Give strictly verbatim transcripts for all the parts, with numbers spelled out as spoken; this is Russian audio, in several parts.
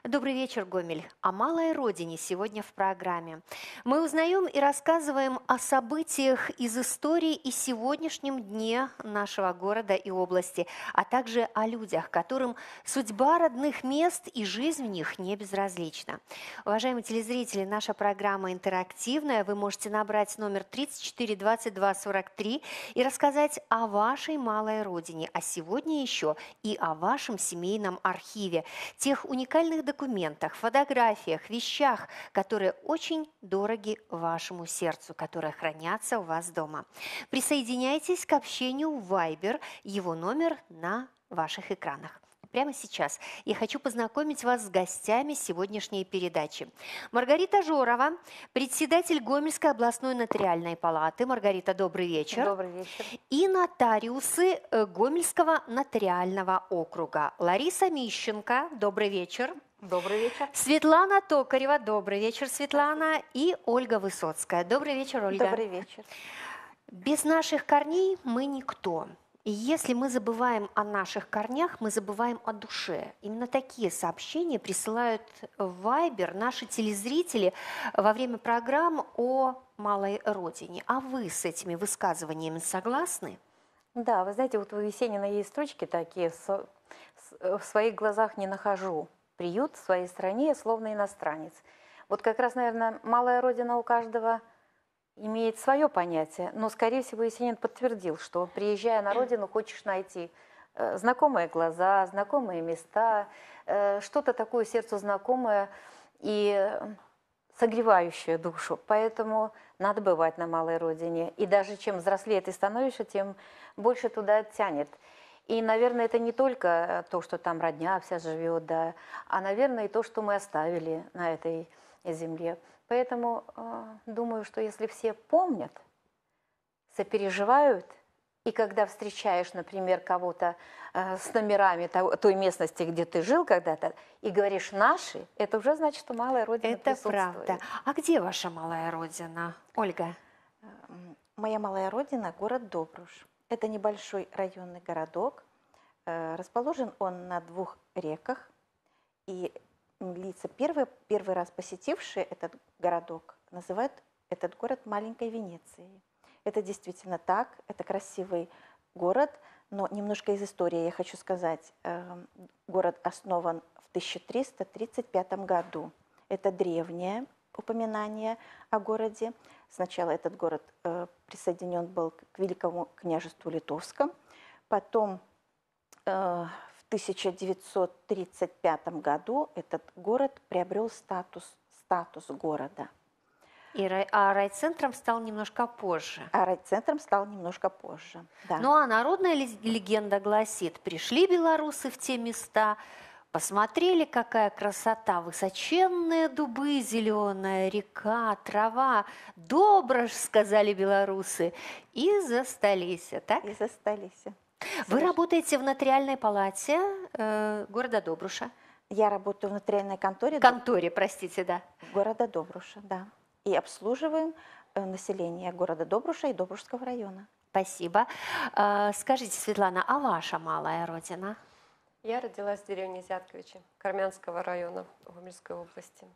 Добрый вечер, Гомель. О малой родине сегодня в программе. Мы узнаем и рассказываем о событиях из истории и сегодняшнем дне нашего города и области, а также о людях, которым судьба родных мест и жизнь в них не безразлична. Уважаемые телезрители, наша программа интерактивная. Вы можете набрать номер тридцать четыре двадцать два сорок три и рассказать о вашей малой родине, а сегодня еще и о вашем семейном архиве, тех уникальных документах, фотографиях, вещах, которые очень дороги вашему сердцу, которые хранятся у вас дома. Присоединяйтесь к общению в Viber, его номер на ваших экранах. Прямо сейчас я хочу познакомить вас с гостями сегодняшней передачи. Маргарита Жорова, председатель Гомельской областной нотариальной палаты. Маргарита, добрый вечер. Добрый вечер. И нотариусы Гомельского нотариального округа. Лариса Мищенко, добрый вечер. Добрый вечер. Светлана Токарева, добрый вечер, Светлана. И Ольга Высоцкая. Добрый вечер, Ольга. Добрый вечер. Без наших корней мы никто. И если мы забываем о наших корнях, мы забываем о душе. Именно такие сообщения присылают в Viber наши телезрители во время программ о малой родине. А вы с этими высказываниями согласны? Да, вы знаете, вот у Есенина есть строчки такие: в своих глазах не нахожу приют, в своей стране, словно иностранец. Вот как раз, наверное, малая родина у каждого имеет свое понятие, но, скорее всего, Есенин подтвердил, что, приезжая на родину, хочешь найти э, знакомые глаза, знакомые места, э, что-то такое сердцу знакомое и согревающее душу. Поэтому надо бывать на малой родине. И даже чем взрослее ты становишься, тем больше туда тянет. И, наверное, это не только то, что там родня вся живет, да, а, наверное, и то, что мы оставили на этой земле. Поэтому э, думаю, что если все помнят, сопереживают, и когда встречаешь, например, кого-то э, с номерами того, той местности, где ты жил когда-то, и говоришь «наши», это уже значит, что малая родина Это присутствует. правда. А где ваша малая родина, Ольга? Моя малая родина – город Добруш. Это небольшой районный городок. Э, расположен он на двух реках. И лица, первые, первый раз посетившие этот городок, называют этот город маленькой Венецией. Это действительно так, это красивый город, но немножко из истории я хочу сказать. Город основан в тысяча триста тридцать пятом году. Это древнее упоминание о городе. Сначала этот город присоединен был к Великому княжеству Литовскому, потом в тысяча девятьсот тридцать пятом году этот город приобрел статус, статус города. И рай, а райцентром стал немножко позже. А райцентром стал немножко позже, да. Ну а народная легенда гласит, пришли белорусы в те места, посмотрели, какая красота, высоченные дубы, зеленая река, трава, Доброш, сказали белорусы, и застались, так? И застались. Вы работаете в нотариальной палате э, города Добруша? Я работаю в нотариальной конторе. Конторе, простите, да. Города Добруша, да. И обслуживаем население города Добруша и Добрушского района. Спасибо. Э, скажите, Светлана, а ваша малая родина? Я родилась в деревне Зятковичи, Кармянского района Гомельской области.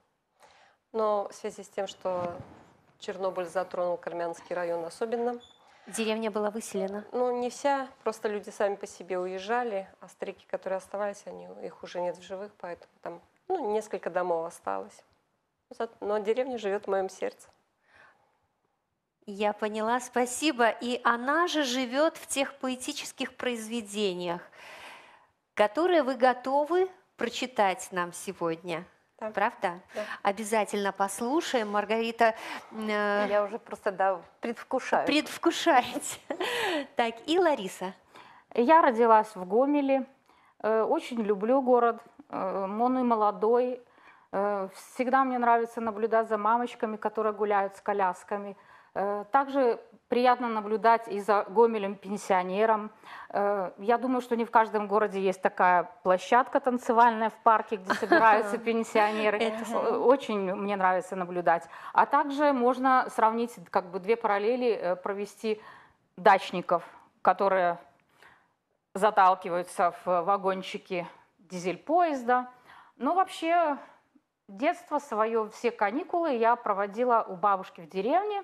Но в связи с тем, что Чернобыль затронул Кармянский район особенно, деревня была выселена? Ну, не вся, просто люди сами по себе уезжали, а старики, которые оставались, они, их уже нет в живых, поэтому там ну, несколько домов осталось. Но деревня живет в моем сердце. Я поняла, спасибо. И она же живет в тех поэтических произведениях, которые вы готовы прочитать нам сегодня. Да. Правда? Да. Обязательно послушаем. Маргарита... Э, Я уже просто да, предвкушаю. Предвкушаете. Так, и Лариса. Я родилась в Гомеле. Очень люблю город. Он и молодой. Всегда мне нравится наблюдать за мамочками, которые гуляют с колясками. Также приятно наблюдать и за Гомелем пенсионером. Я думаю, что не в каждом городе есть такая площадка танцевальная в парке, где собираются пенсионеры. Очень мне нравится наблюдать. А также можно сравнить, как бы две параллели провести дачников, которые заталкиваются в вагончики дизель-поезда, Ну, вообще, детство свое, все каникулы я проводила у бабушки в деревне,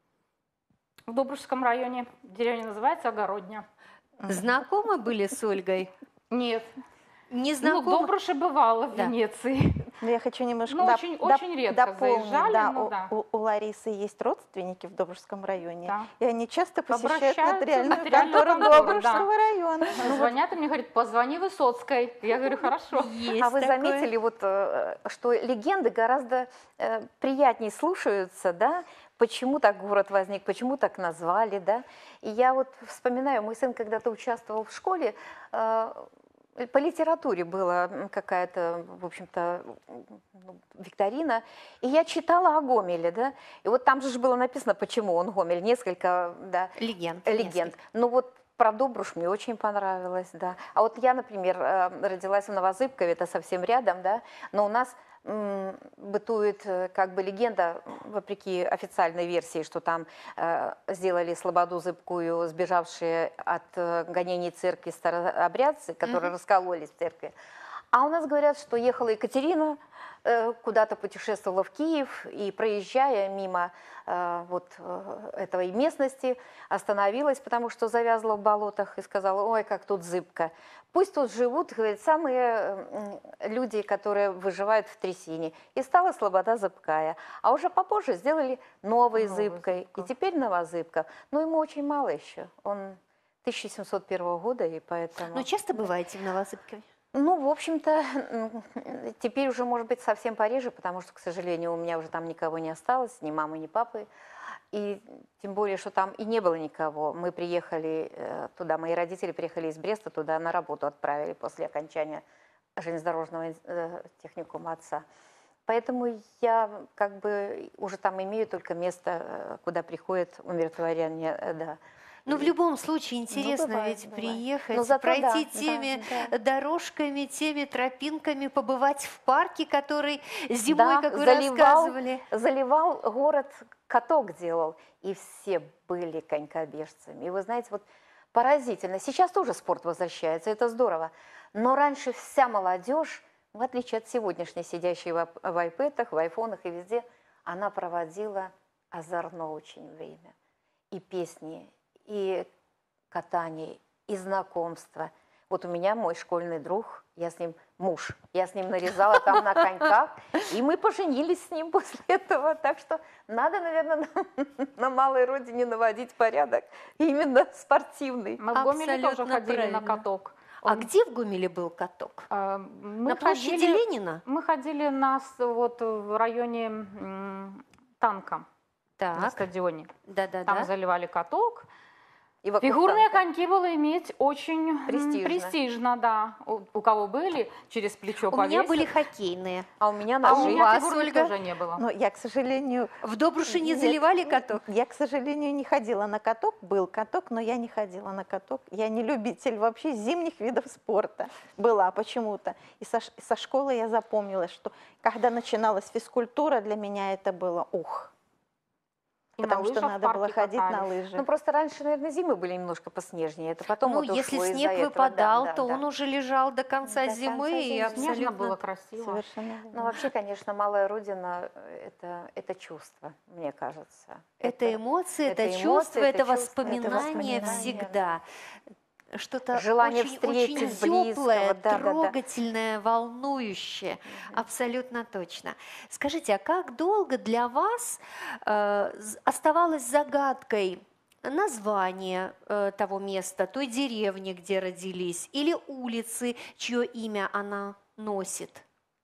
в Добружском районе. Деревня называется Огородня. Знакомы были с Ольгой? Нет. Не Ну, в знакомы? Добруше бывала в Да. Венеции. Но я хочу немножко Ну, доп- очень- доп- очень редко дополнить. заезжали, Да, ну у, да. у- у Ларисы есть родственники в Добружском районе, Да. и они часто посещают Обращаются в нотариальную нотариальную контору контору, Добружского да. района. Ну, звонят и мне говорят, позвони Высоцкой. Я говорю, хорошо. Есть А вы такое. заметили, вот, э, что легенды гораздо э, приятнее слушаются, да? Почему так город возник, почему так назвали, да? И я вот вспоминаю, мой сын когда-то участвовал в школе, э, по литературе была какая-то, в общем-то, ну, викторина, и я читала о Гомеле, да? И вот там же было написано, почему он Гомель, несколько, да, Легенд. легенд. Ну вот про Добруш мне очень понравилось, да. А вот я, например, э, родилась в Новозыбкове, это совсем рядом, да, но у нас м, бытует э, как бы легенда, вопреки официальной версии, что там э, сделали слободу зыбкую, сбежавшие от э, гонений церкви старообрядцы, которые Мгм. раскололись в церкви. А у нас говорят, что ехала Екатерина, э, куда-то путешествовала в Киев, и проезжая мимо э, вот э, этой местности, остановилась, потому что завязла в болотах и сказала, ой, как тут зыбко. Пусть тут живут, говорит, самые м, люди, которые выживают в трясине. И стала слобода зыбкая. А уже попозже сделали новой Новой зыбкой. Зыбко. И теперь Новозыбка. Но ему очень мало еще. Он тысяча семьсот первого года, и поэтому... Ну, часто бываете в Новозыбкове? Ну, в общем-то, м, теперь уже, может быть, совсем пореже, потому что, к сожалению, у меня уже там никого не осталось, ни мамы, ни папы. И тем более, что там и не было никого. Мы приехали э, туда, мои родители приехали из Бреста, туда на работу отправили после окончания железнодорожного э, техникума отца. Поэтому я как бы уже там имею только место, э, куда приходит умиротворение, э, да. Ну, в любом случае, интересно бывает, ведь бывает. приехать, Но зато пройти да, теми да, дорожками, теми тропинками, побывать в парке, который зимой, Да, как вы заливал, рассказывали. заливал город, каток делал, и все были конькобежцами. И вы знаете, вот поразительно. Сейчас тоже спорт возвращается, это здорово. Но раньше вся молодежь, в отличие от сегодняшней, сидящей в, ап- в айпэдах, в айфонах и везде, она проводила озорно очень время. И песни, и катание, и знакомства. Вот у меня мой школьный друг, я с ним, муж, я с ним нарезала там на коньках, и мы поженились с ним после этого. Так что надо, наверное, на, на малой родине наводить порядок, именно спортивный. Мы в Гомеле тоже Абсолютно ходили правильно. на каток. А Он- где в Гомеле был каток? э, мы На площади ходили- Ленина? Мы ходили на, с- вот, в районе м, танка на Так, стадионе. Там да-да-да. заливали каток. И вокруг Фигурные танка. коньки было иметь очень м, Престижно. престижно, да. У, у кого были, через плечо У меня повесил. были хоккейные. А у меня А у ножи. у меня вас, фигурных Ольга? тоже не было. Но я, к сожалению, В Добруше не Нет, заливали каток? я, к сожалению, не ходила на каток. Был каток, но я не ходила на каток. Я не любитель вообще зимних видов спорта. Была почему-то. И со, ш- со школы я запомнила, что когда начиналась физкультура, для меня это было ух. И на Потому что лыжах в надо было парке ходить на катались. лыжи. Ну, просто раньше, наверное, зимы были немножко поснежнее. Это потом Ну, вот если ушло из-за снег этого. выпадал, Да, да, то да. он уже лежал до конца До зимы конца и зимы. Снежно абсолютно... было красиво. Совершенно Ну, верно. вообще, конечно, малая родина э, это, это чувство, мне кажется. Это эмоции, это, это эмоции, чувство, это это чувство, это воспоминание воспоминания. всегда. Что-то Желание очень, очень встретить близкого, теплое, да, да, да. трогательное, волнующее. Абсолютно точно. Скажите, а как долго для вас э, з- оставалось загадкой название э, того места, той деревни, где родились, или улицы, чье имя она носит?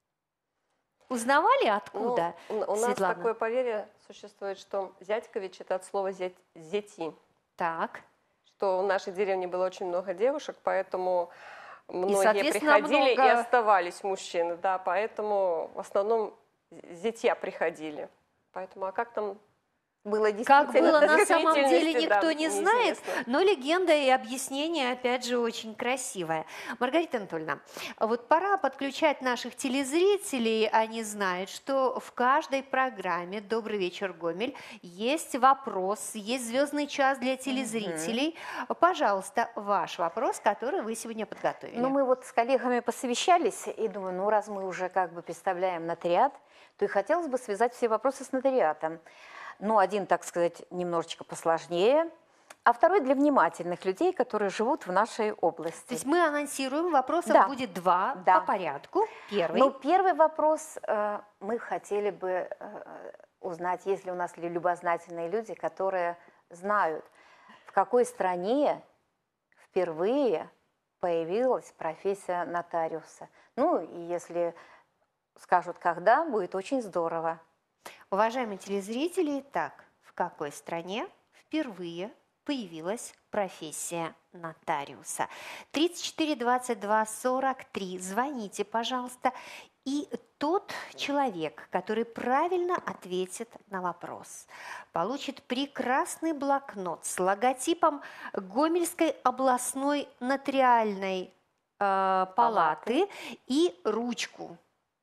Узнавали, откуда? Ну, у, у нас Светлана? такое поверье существует, что Зятькович – это от слова зять, «зети», Так. что в нашей деревне было очень много девушек, поэтому многие соответственно, приходили много- и оставались мужчины, да, поэтому в основном зятья приходили. Поэтому, а как там было Как действительно. было на самом деле, действительности, да, никто не знает, неизвестно. но легенда и объяснение, опять же, очень красивое. Маргарита Анатольевна, вот пора подключать наших телезрителей. Они знают, что в каждой программе «Добрый вечер, Гомель» есть вопрос, есть звездный час для телезрителей. Пожалуйста, ваш вопрос, который вы сегодня подготовили. Ну, мы вот с коллегами посовещались, и думаю, ну, раз мы уже как бы представляем нотариат, то и хотелось бы связать все вопросы с нотариатом. Ну, один, так сказать, немножечко посложнее, а второй для внимательных людей, которые живут в нашей области. То есть мы анонсируем, вопросов Да. будет два Да. по порядку. Первый. Ну, первый вопрос, э, мы хотели бы э, узнать, есть ли у нас ли любознательные люди, которые знают, в какой стране впервые появилась профессия нотариуса. Ну, и если скажут, когда, будет очень здорово. Уважаемые телезрители, так, в какой стране впервые появилась профессия нотариуса? тридцать четыре двадцать два сорок три. Звоните, пожалуйста. И тот человек, который правильно ответит на вопрос, получит прекрасный блокнот с логотипом Гомельской областной нотариальной э, палаты и ручку.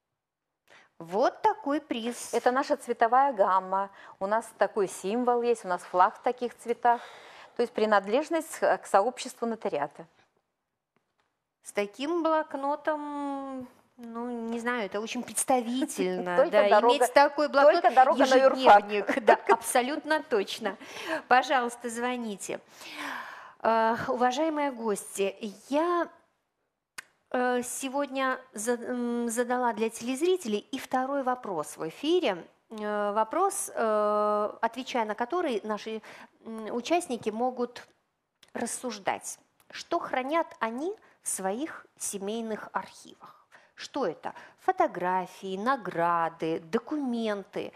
Вот такой приз. Это наша цветовая гамма. У нас такой символ есть, у нас флаг в таких цветах. То есть принадлежность к сообществу нотариата. С таким блокнотом, ну, не знаю, это очень представительно. Только Да, дорога- иметь такой блокнот, только дорога на юрфак. ежедневник. Да, абсолютно точно. Пожалуйста, звоните. Э, Уважаемые гости, я э, сегодня за- м, задала для телезрителей и второй вопрос в эфире. Э, Вопрос, э, отвечая на который наши м, участники могут рассуждать, что хранят они в своих семейных архивах. Что это? Фотографии, награды, документы.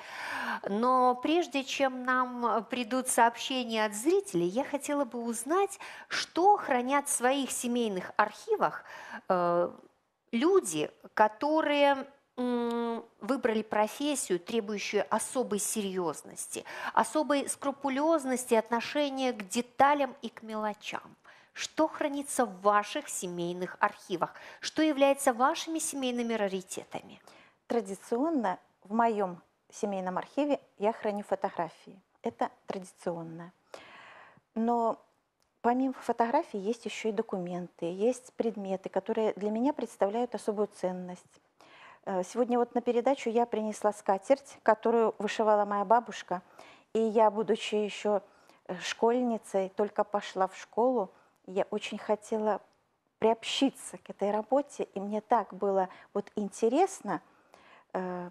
Но прежде чем нам придут сообщения от зрителей, я хотела бы узнать, что хранят в своих семейных архивах э, люди, которые м, выбрали профессию, требующую особой серьезности, особой скрупулезности отношения к деталям и к мелочам. Что хранится в ваших семейных архивах? Что является вашими семейными раритетами? Традиционно в моем семейном архиве я храню фотографии. Это традиционно. Но помимо фотографий есть еще и документы, есть предметы, которые для меня представляют особую ценность. Э, Сегодня вот на передачу я принесла скатерть, которую вышивала моя бабушка. И я, будучи еще э, школьницей, только пошла в школу, я очень хотела приобщиться к этой работе, и мне так было вот интересно, э,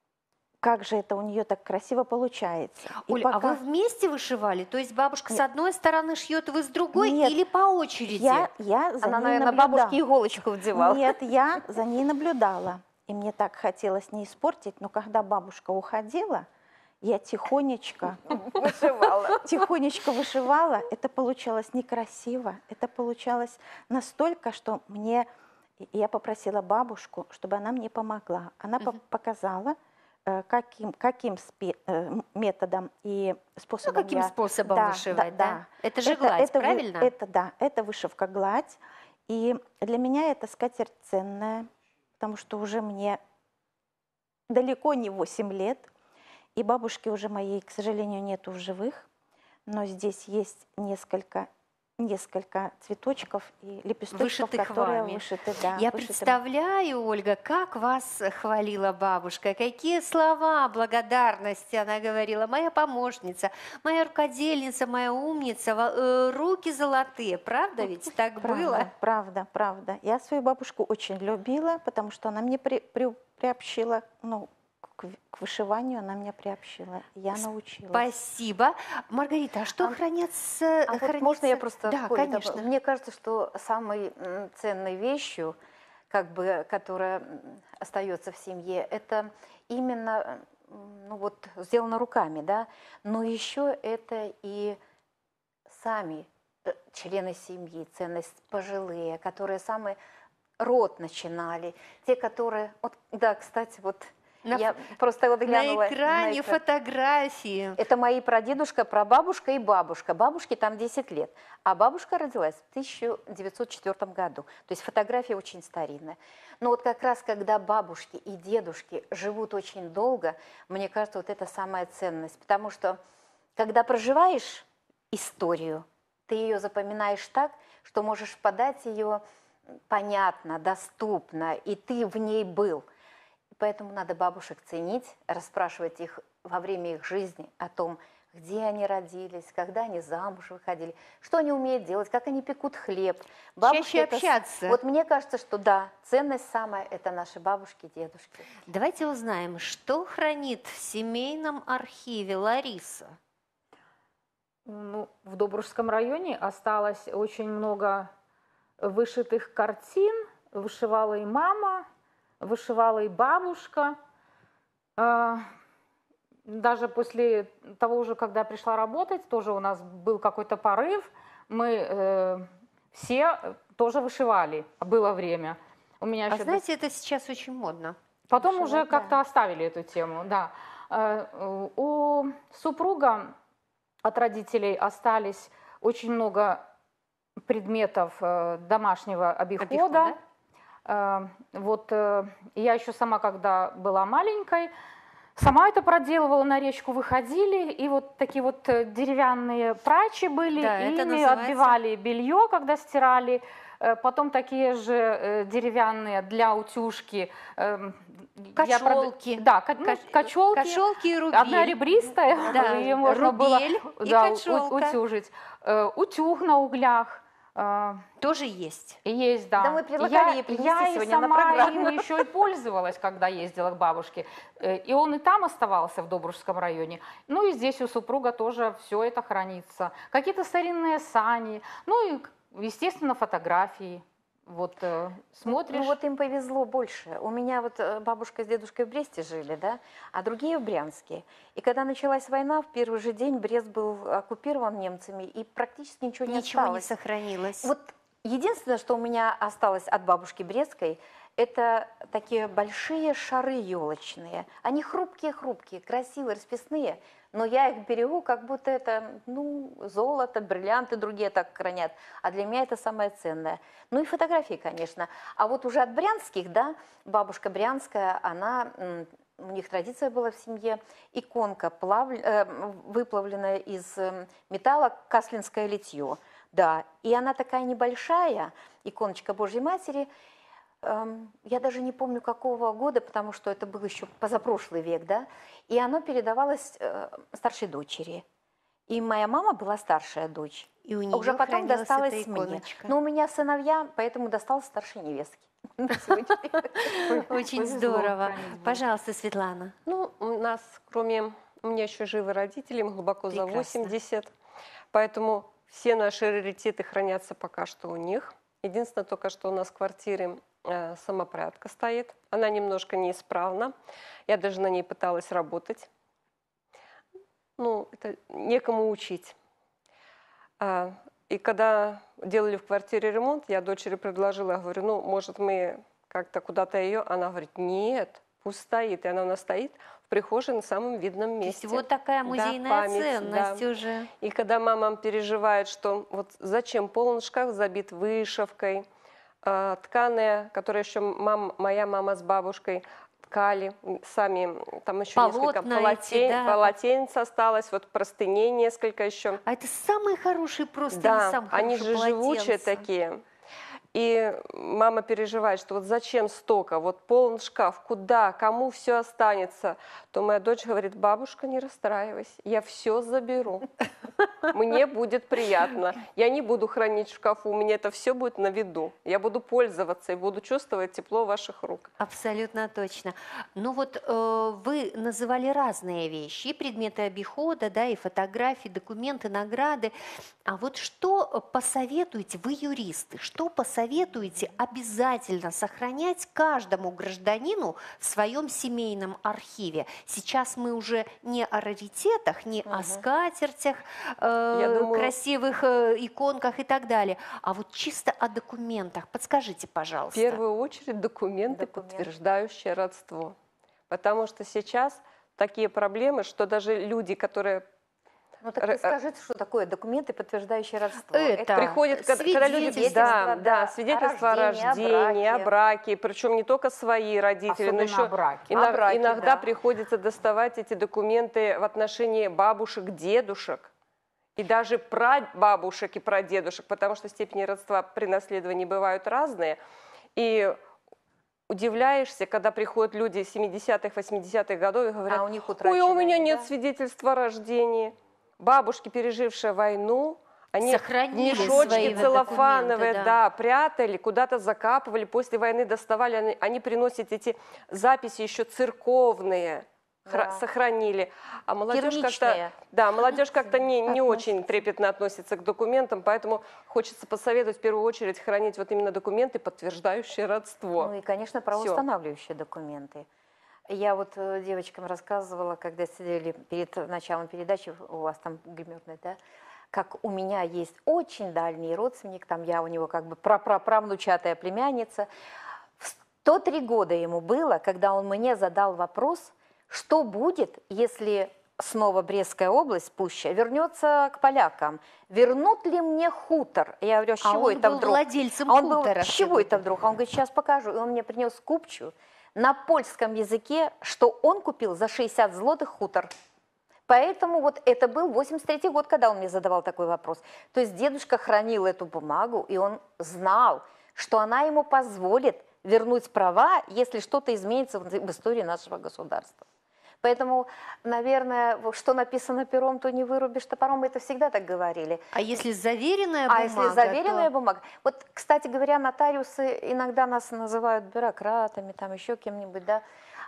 как же это у нее так красиво получается. И Оль, а вы вместе вышивали? То есть бабушка с Нет. одной стороны шьет, вы с другой, Нет. или по очереди? я, я за Она, ней наверное, наблюдала. бабушке иголочку вдевала. Нет, я за ней наблюдала, и мне так хотелось не испортить, но когда бабушка уходила, я тихонечко Вышивала. тихонечко вышивала. Это получалось некрасиво, это получалось настолько, что мне... и Я попросила бабушку, чтобы она мне помогла. Она по- показала, э, каким, каким спе- э, м- методом и Ну, способом каким я- способом Да, вышивать, да, да? да. Это же гладь, это вы- правильно? Это, да, это вышивка гладь. И для меня эта скатерть ценная, потому что уже мне далеко не восемь лет. И бабушки уже моей, к сожалению, нету в живых, но здесь есть несколько, несколько цветочков и лепесточков, Вышитых которые вами. вышиты. Да, Я вышиты. представляю, Ольга, как вас хвалила бабушка, какие слова благодарности она говорила. Моя помощница, моя рукодельница, моя умница, во- э, руки золотые. Правда ведь так Правда, было? правда, правда. Я свою бабушку очень любила, потому что она мне при- при- приобщила, ну, к, в- к вышиванию она меня приобщила. Я научилась. Спасибо. Маргарита, а что А- хранятся? А вот хранится- можно я просто... Да, Коле, добавлю? конечно. Мне кажется, что самой м, ценной вещью, как бы, которая м, остается в семье, это именно, м, ну вот, сделано руками, да, но еще это и сами э, члены семьи, ценность пожилые, которые самый род начинали, те, которые... Вот, да, кстати, вот На, Я просто вот на глянула экране экран. фотографии. Это мои прадедушка, прабабушка и бабушка. Бабушке там десять лет, а бабушка родилась в тысяча девятьсот четвёртом году. То есть фотография очень старинная. Но вот как раз когда бабушки и дедушки живут очень долго, мне кажется, вот это самая ценность. Потому что когда проживаешь историю, ты ее запоминаешь так, что можешь подать ее понятно, доступно, и ты в ней был. Поэтому надо бабушек ценить, расспрашивать их во время их жизни о том, где они родились, когда они замуж выходили, что они умеют делать, как они пекут хлеб. Чаще это с- общаться. Вот мне кажется, что да, ценность самая – это наши бабушки, дедушки. Давайте узнаем, что хранит в семейном архиве Лариса. Ну, в Добружском районе осталось очень много вышитых картин. Вышивала и мама, вышивала и бабушка. А, Даже после того уже, когда пришла работать, тоже у нас был какой-то порыв. Мы э, все тоже вышивали, было время. У меня А еще до- знаете, это сейчас очень модно. Потом Вышивать, уже да. как-то оставили эту тему, да. Э, У супруга от родителей остались очень много предметов э, домашнего обихода. Обихода. Э, Вот э, я еще сама, когда была маленькой, сама это проделывала, на речку выходили, и вот такие вот э, деревянные прачи были, Да, это ими называется- отбивали белье, когда стирали. Э, Потом такие же э, деревянные для утюжки. эм, я прод- Качелки. Да, ка- ну, Кач- качелки. Качелки и рубель. Одна ребристая, Да, ее можно было рубель и да, у- качелка. утюжить. Э, Утюг на углях. э, Тоже есть. Есть, да. Да мы предлагали я, ей принести я и сегодня на сама программу. им еще и пользовалась, когда ездила к бабушке. Э, И он и там оставался, в Добружском районе. Ну и здесь у супруга тоже все это хранится. Какие-то старинные сани, ну и, естественно, фотографии. Вот э, смотришь. Ну вот им повезло больше. У меня вот э, бабушка с дедушкой в Бресте жили, да, а другие в Брянске. И когда началась война, в первый же день Брест был оккупирован немцами, и практически ничего не Ничего не осталось. сохранилось. Вот единственное, что у меня осталось от бабушки Брестской, это такие большие шары елочные. Они хрупкие-хрупкие, красивые, расписные, но я их берегу, как будто это, ну, золото, бриллианты другие так хранят. А для меня это самое ценное. Ну и фотографии, конечно. А вот уже от брянских, да, бабушка брянская, она, м, у них традиция была в семье, иконка, плав- э, выплавленная из э, металла, каслинское литье. Да, и она такая небольшая, иконочка Божьей Матери. Эм, Я даже не помню, какого года, потому что это был еще позапрошлый век, да, и оно передавалось э, старшей дочери. И моя мама была старшая дочь. И у А нее уже потом хранилась досталось эта мне. иконочка. Но у меня сыновья, поэтому досталось старшей невестке. На сегодня. Очень повезло здорово. хранить будет. Пожалуйста, Светлана. Ну, у нас, кроме... У меня еще живы родители, им глубоко за Прекрасно. восемьдесят. Поэтому все наши раритеты хранятся пока что у них. Единственное, только что у нас в квартире э, самопрядка стоит. Она немножко неисправна. Я даже на ней пыталась работать. Ну, это некому учить. А, и когда делали в квартире ремонт, я дочери предложила, говорю, ну, может, мы как-то куда-то ее... Она говорит, нет, пусть стоит. И она у нас стоит в прихожей на самом видном То есть месте. вот такая Да, музейная память, ценность да. уже. И когда мама переживает, что вот зачем полон шкаф забит вышивкой, э, тканая, которая еще мам, моя мама с бабушкой ткали, м, сами, там еще несколько Полотна эти, полотен, да. полотенец осталось, вот простыней несколько еще. А это самые хорошие просто Да, самые они хорошие же живучие полотенца. такие. И мама переживает, что вот зачем столько, вот полон шкаф, куда, кому все останется. То моя дочь говорит, бабушка, не расстраивайся, я все заберу. Мне будет приятно. Я не буду хранить в шкафу, у меня это все будет на виду. Я буду пользоваться и буду чувствовать тепло ваших рук. Абсолютно точно. Ну вот э, вы называли разные вещи, и предметы обихода, да, и фотографии, документы, награды. А вот что посоветуете, вы юристы, что посоветуете обязательно сохранять каждому гражданину в своем семейном архиве? Сейчас мы уже не о раритетах, не о Мгм. скатертях, э, Я думаю- красивых э, иконках и так далее, а вот чисто о документах. Подскажите, В пожалуйста. первую очередь документы, Документы. подтверждающие родство. Потому что сейчас такие проблемы, что даже люди, которые Ну так вы скажите, что такое документы, подтверждающие родство? Это приходят, когда, когда люди, свидетельства, да, да, свидетельства о рождении, о браке, о браке, причем не только свои родители, Особенно но еще о браке. ино- О браке, иногда да. приходится доставать эти документы в отношении бабушек, дедушек и даже прабабушек и прадедушек, потому что степени родства при наследовании бывают разные. И удивляешься, когда приходят люди семидесятых, восьмидесятых годов и говорят: А у них ой, а у меня утраченные, нет да? свидетельства о рождении. Бабушки, пережившие войну, они Сохранили мешочки свои целлофановые, документы, да. да. прятали, куда-то закапывали, после войны доставали, они, они приносят эти записи еще церковные, хра- Да. сохранили. А молодежь как-то, Керамичные. да, молодежь как-то не, не Относится. очень трепетно относится к документам, поэтому хочется посоветовать в первую очередь хранить вот именно документы, подтверждающие родство. Ну и, конечно, правоустанавливающие документы. Я вот э, девочкам рассказывала, когда сидели перед началом передачи, у вас там гримерная, да, как у меня есть очень дальний родственник, там я у него как бы прапраправнучатая племянница. В сто три года ему было, когда он мне задал вопрос, что будет, если снова Брестская область, Пуща, вернется к полякам. Вернут ли мне хутор? Я говорю: а с А чего он это был вдруг? владельцем А он был: хутора с чего сегодня. это вдруг? А он говорит: сейчас покажу. И он мне принес купчу на польском языке, что он купил за шестьдесят злотых хутор. Поэтому вот это был восемьдесят третий год, когда он мне задавал такой вопрос. То есть дедушка хранил эту бумагу, и он знал, что она ему позволит вернуть права, если что-то изменится в в истории нашего государства. Поэтому, наверное, вот что написано пером, то не вырубишь топором. Мы это всегда так говорили. А если заверенная А бумага, если заверенная то... бумага? Вот, кстати говоря, нотариусы иногда нас называют бюрократами, там еще кем-нибудь, да.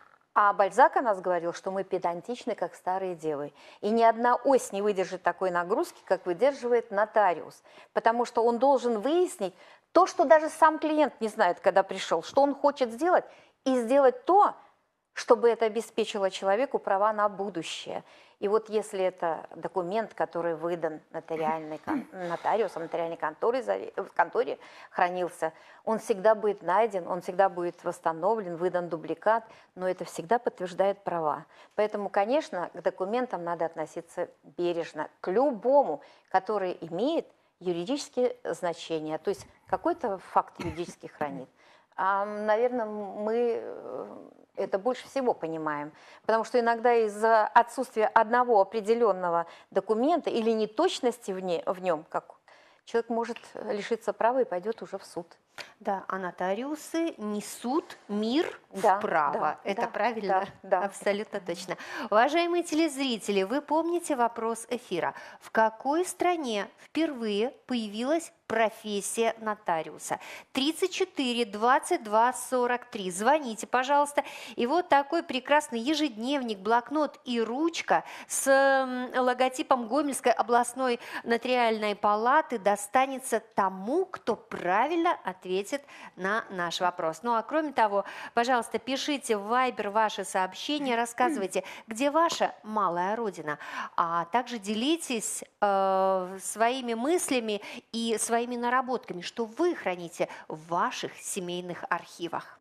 А Бальзак о нас говорил, что мы педантичны, как старые девы. И ни одна ось не выдержит такой нагрузки, как выдерживает нотариус. Потому что он должен выяснить то, что даже сам клиент не знает, когда пришел, что он хочет сделать, и сделать то, чтобы это обеспечило человеку права на будущее. И вот если это документ, который выдан нотариальной кон- нотариусом, нотариальной конторе, заве- в конторе хранился, он всегда будет найден, он всегда будет восстановлен, выдан дубликат, но это всегда подтверждает права. Поэтому, конечно, к документам надо относиться бережно, к любому, который имеет юридические значения, то есть какой-то факт юридически хранит. А, наверное, мы э, это больше всего понимаем, потому что иногда из-за отсутствия одного определенного документа или неточности в, не, в нем, как человек может лишиться права и пойдет уже в суд. Да, а нотариусы несут мир Да, в право. да, Это да, правильно? да, да. Абсолютно точно. Уважаемые телезрители, вы помните вопрос эфира. В какой стране впервые появилась профессия нотариуса? тридцать четыре двадцать два сорок три. Звоните, пожалуйста. И вот такой прекрасный ежедневник, блокнот и ручка с м, логотипом Гомельской областной нотариальной палаты достанется тому, кто правильно ответит на наш вопрос. Ну а кроме того, пожалуйста, пишите в Viber ваши сообщения, рассказывайте, где ваша малая родина, а также делитесь э, своими мыслями и своими наработками, что вы храните в ваших семейных архивах.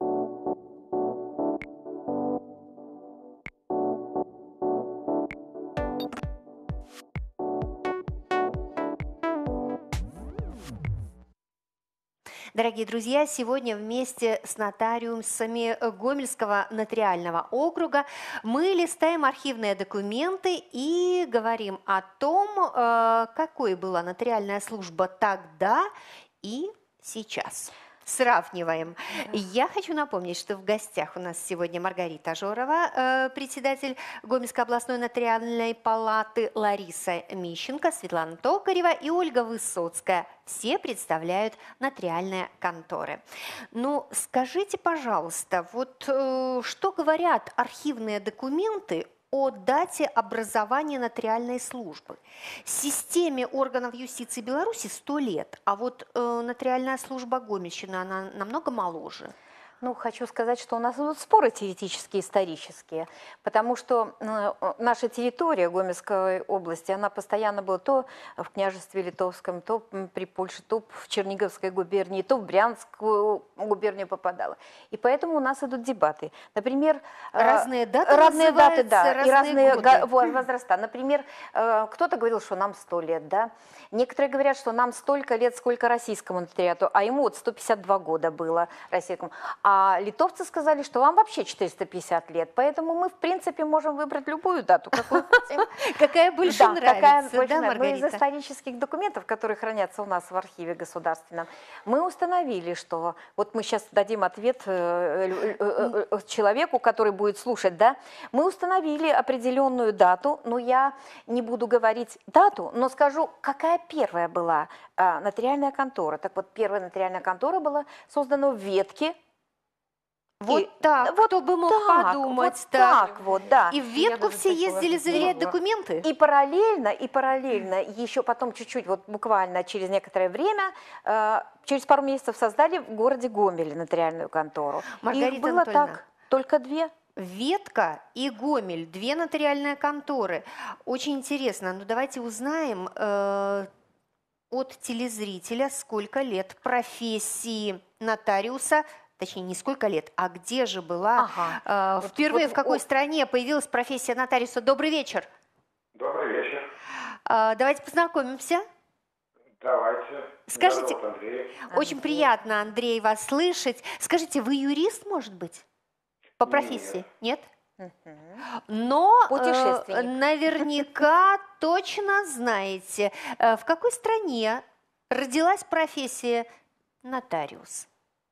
Дорогие друзья, сегодня вместе с нотариусами Гомельского нотариального округа мы листаем архивные документы и говорим о том, э, какой была нотариальная служба тогда и сейчас. Сравниваем. Я хочу напомнить, что в гостях у нас сегодня Маргарита Жорова, э, председатель Гомельской областной нотариальной палаты, Лариса Мищенко, Светлана Токарева и Ольга Высоцкая. Все представляют нотариальные конторы. Ну, скажите, пожалуйста, вот э, что говорят архивные документы о дате образования нотариальной службы? Системе органов юстиции Беларуси сто лет, а вот э, нотариальная служба Гомельщины, она намного моложе. Ну, хочу сказать, что у нас идут споры теоретические, исторические, потому что э, наша территория Гомельской области, она постоянно была то в княжестве Литовском, то при Польше, то в Черниговской губернии, то в Брянскую губернию попадала. И поэтому у нас идут дебаты. Например, э, Разные даты разные даты, да, называются, и разные разные го- годы. во- возраста. Например, э, кто-то говорил, что нам сто лет, да. Некоторые говорят, что нам столько лет, сколько российскому нотариату, а ему вот сто пятьдесят два года было российскому. А литовцы сказали, что вам вообще четыреста пятьдесят лет, поэтому мы, в принципе, можем выбрать любую дату, какую хотим. Какая больше Да, какая нравится, больше да, нравится. Но из Маргарита? исторических документов, которые хранятся у нас в архиве государственном, мы установили, что вот мы сейчас дадим ответ э, э, э, человеку, который будет слушать, да, мы установили определенную дату, но я не буду говорить дату, но скажу, какая первая была э, нотариальная контора. Так вот, первая нотариальная контора была создана в Ветке. Вот И- так, вот кто бы мог так, подумать, вот так. так вот, да. И в ветку даже все такого ездили не заверять знала. документы? И параллельно, и параллельно, еще потом чуть-чуть, вот буквально через некоторое время, э, через пару месяцев создали в городе Гомеле нотариальную контору. Маргарита Их было Анатольевна. так, только две. Ветка и Гомель, две нотариальные конторы. Очень интересно. Ну, давайте узнаем э, от телезрителя, сколько лет профессии нотариуса, точнее, не сколько лет, а где же была, Ага. э, Вот- впервые вот в какой о- стране появилась профессия нотариуса. Добрый вечер. Добрый вечер. Э, давайте познакомимся. Давайте. Скажите- Меня зовут Андрей. Очень приятно, Андрей, вас слышать. Скажите, вы юрист, может быть? По профессии? Нет? Мгм. Но э, Путешественник. наверняка точно знаете, э, в какой стране родилась профессия нотариус.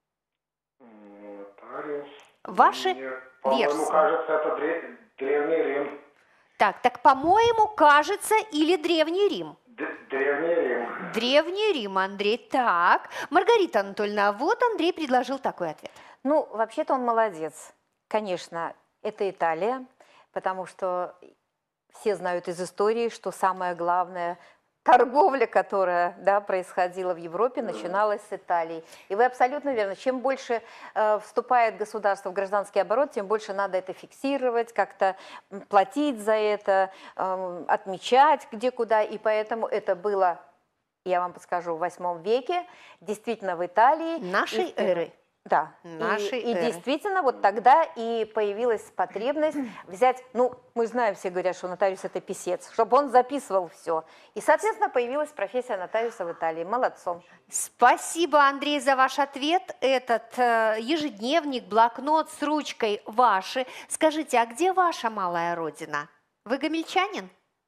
М, Нотариус. Ваши Мне, по-моему, версии. кажется, это дре- Древний Рим. Так, так, по-моему, кажется, или Древний Рим. Д- Древний Рим. Древний Рим, Андрей. Так, Маргарита Анатольевна, а вот Андрей предложил такой ответ. Ну, вообще-то он молодец. Конечно, это Италия, потому что все знают из истории, что самое главное торговля, которая, да, происходила в Европе, начиналась с Италии. И вы абсолютно верны. Чем больше э, вступает государство в гражданский оборот, тем больше надо это фиксировать, как-то м, платить за это, э, отмечать где куда. И поэтому это было, я вам подскажу, в восьмом веке, действительно в Италии. Нашей И- эры. Да, Нашей и, и эры. действительно вот тогда и появилась потребность взять, ну, мы знаем, все говорят, что нотариус это писец, чтобы он записывал все. И, соответственно, появилась профессия нотариуса в Италии. Молодцом. Спасибо, Андрей, за ваш ответ. Этот э, ежедневник, блокнот с ручкой ваши. Скажите, а где ваша малая родина? Вы гомельчанин?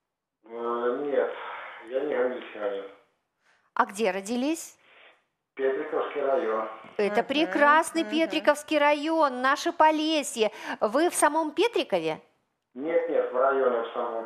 Э, Нет, я не гомельчанин. А где родились? Петриковский район. Это Мгм, прекрасный мгм. Петриковский район, наше Полесье. Вы в самом Петрикове? Нет, нет, в районе в самом.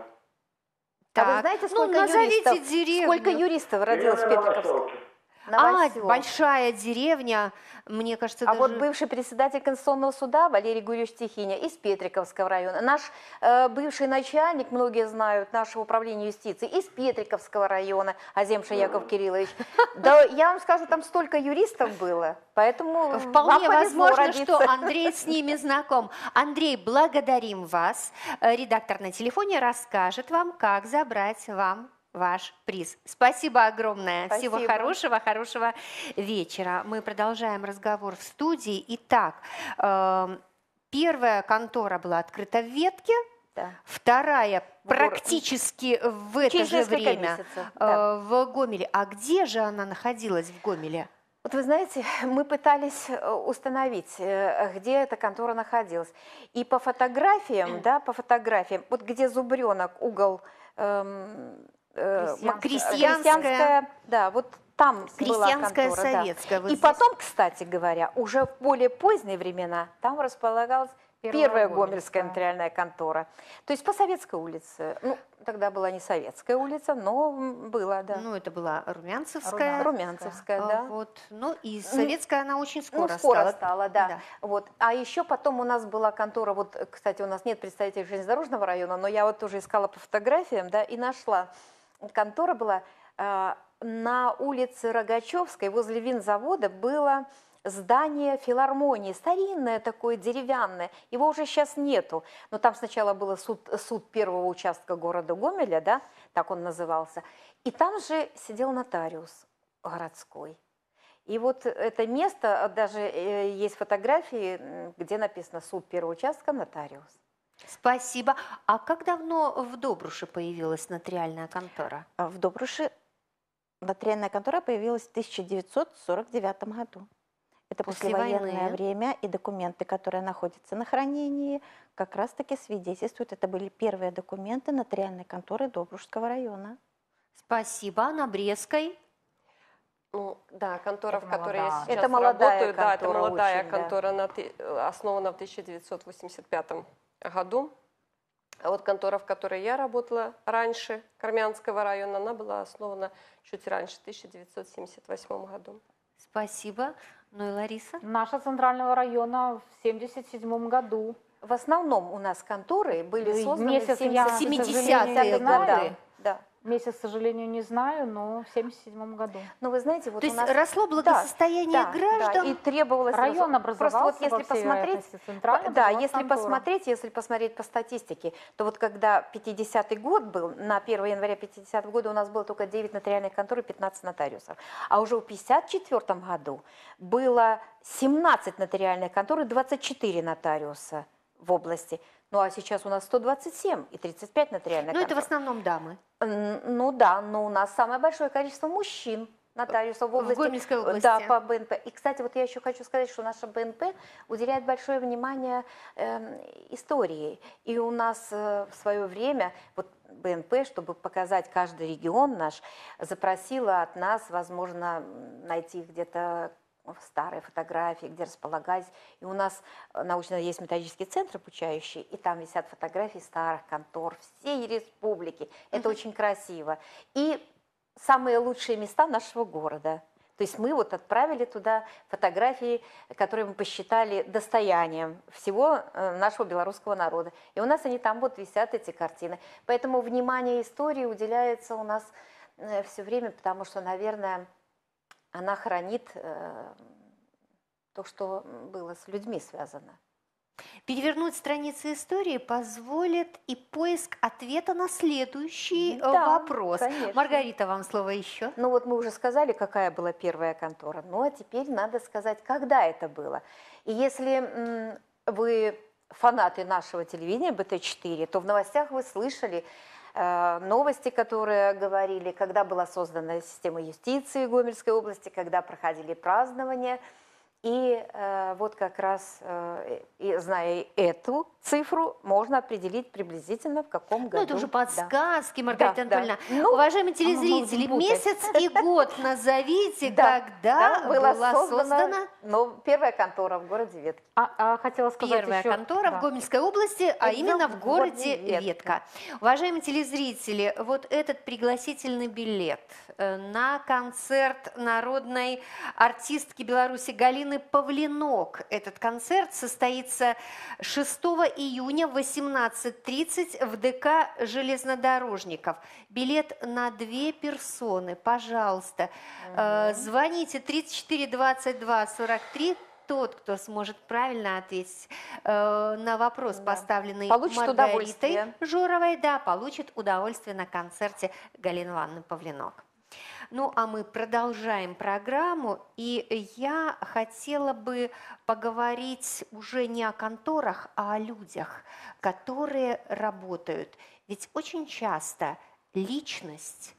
А вы Так, знаете, ну, сколько назовите юристов, деревню. сколько юристов родилось в Деревня Петриковске? Новоселки. А, Новоселок. большая деревня, мне кажется, А даже... вот бывший председатель Конституционного суда Валерий Гурьевич Тихиня из Петриковского района. Наш э, бывший начальник, многие знают, нашего управления юстиции, из Петриковского района, Аземша Яков Кириллович. Да, я вам скажу, там столько юристов было, поэтому вам Вполне повезло возможно, родиться. что Андрей с ними знаком. Андрей, благодарим вас. Э, Редактор на телефоне расскажет вам, как забрать вам ваш приз. Спасибо огромное. Всего Спасибо. хорошего, хорошего вечера. Мы продолжаем разговор в студии. Итак, э, первая контора была открыта в Ветке, Да. вторая В гор- практически в это Через же несколько время месяцев, э, да. в Гомеле. А где же она находилась в Гомеле? Вот вы знаете, мы пытались э, установить, э, где эта контора находилась. И по фотографиям, да, по фотографиям, вот где зубренок, угол эм, э, ма- Крестьянская. крестьянская, да, вот там была Крестьянская контора, да. советская. Вот И здесь. потом, кстати говоря, уже в более поздние времена там располагалась Первая первая Гомельская. гомельская нотариальная контора. То есть по Советской улице. Ну, тогда была не Советская улица, но м, была, да. Ну, это была Румянцевская. Румянцевская, А, да. Вот. Ну, и советская она очень скоро Ну, скоро стала. стала, да. Вот. А еще потом у нас была контора, вот, э, кстати, у нас нет представителей железнодорожного района, но я вот тоже искала по фотографиям, да, и нашла. Контора была э, на улице Рогачевской, возле винзавода было здание филармонии, старинное такое, деревянное. Его уже сейчас нету. Но там сначала был суд, суд первого участка города Гомеля, да, так он назывался. И там же сидел нотариус городской. И вот это место, даже есть фотографии, где написано «Суд первого участка, нотариус». Спасибо. А как давно в Добруше появилась нотариальная контора? А в Добруше нотариальная контора появилась в тысяча девятьсот сорок девятом году. Это После послевоенное войны. время, и документы, которые находятся на хранении, как раз-таки свидетельствуют. Это были первые документы нотариальной конторы Добружского района. Спасибо. А на Брестской? Ну, да, контора, Это в которой я молодая. сейчас Это молодая работаю, да, это контора молодая очень, да. контора, она ты- основана в тысяча девятьсот восемьдесят пятом году. А вот контора, в которой я работала раньше, Кармянского района, она была основана чуть раньше, в тысяча девятьсот семьдесят восьмом году. Спасибо. Ну и Лариса? Наша центрального района в семьдесят седьмом году. В основном у нас конторы были Ну, созданы месяц в я, к семидесятые сожалению, не годы. знаю. Да. Месяц, к сожалению, не знаю, но в семьдесят седьмом году. Но вы знаете, вот То у есть нас... росло благосостояние Да, граждан? да, и требовалось... Район Просто образовался, вот если по всей посмотреть, вероятности, центральная да, образовалась если контора. посмотреть, если посмотреть по статистике, то вот когда пятидесятый год был, на первое января пятидесятого года у нас было только девять нотариальных контор и пятнадцать нотариусов, а уже в пятьдесят четвёртом году было семнадцать нотариальных контор и двадцать четыре нотариуса в области. Ну а сейчас у нас сто двадцать семь и тридцать пять нотариальных Ну, это в контор. основном дамы. Н- Ну да, но у нас самое большое количество мужчин, нотариусов в области. Гомельской области. Да, по Б Н П. И, кстати, вот я еще хочу сказать, что наша Б Н П уделяет большое внимание эм, истории. И у нас э, в свое время вот Б Н П, чтобы показать каждый регион наш, запросила от нас, возможно, найти где-то старые фотографии, где располагались. И у нас научно есть методический центр обучающий, и там висят фотографии старых контор всей республики. Это очень красиво. И самые лучшие места нашего города. То есть мы вот отправили туда фотографии, которые мы посчитали достоянием всего э, нашего белорусского народа. И у нас они там вот висят, эти картины. Поэтому внимание истории уделяется у нас э, все время, потому что, наверное, она хранит э, то, что было с людьми связано. Перевернуть страницы истории позволит и поиск ответа на следующий э, Да, вопрос. конечно. Маргарита, вам слово еще. Ну вот мы уже сказали, какая была первая контора. Ну а теперь надо сказать, когда это было. И если м, вы фанаты нашего телевидения Бэ Тэ четыре, то в новостях вы слышали э, новости, которые говорили, когда была создана система юстиции Гомельской области, когда проходили празднования. И э, вот как раз, э, и, зная эту цифру, можно определить приблизительно, в каком году. Ну, это уже подсказки, Маргарита Да, да. Анатольевна. Ну, Уважаемые а мы телезрители, будем путать. месяц и год назовите, Да, когда да, была, была создана, создана но первая контора в городе Ветки. А, а хотела сказать первая еще... контора да. в Гомельской области, а Это именно в в городе городе Ветка. Уважаемые телезрители, вот этот пригласительный билет э, на концерт народной артистки Беларуси Галины Павлинок. Этот концерт состоится шестого июня в восемнадцать тридцать в Дэ Ка железнодорожников. Билет на две персоны, пожалуйста. Э, Звоните тридцать четыре двадцать два сорок три. Тот, кто сможет правильно ответить э, на вопрос, Да. поставленный Получит Маргаритой удовольствие. Жоровой, да, получит удовольствие на концерте Галины Ивановны Павлинок. Ну, а мы продолжаем программу, и я хотела бы поговорить уже не о конторах, а о людях, которые работают. Ведь очень часто личность,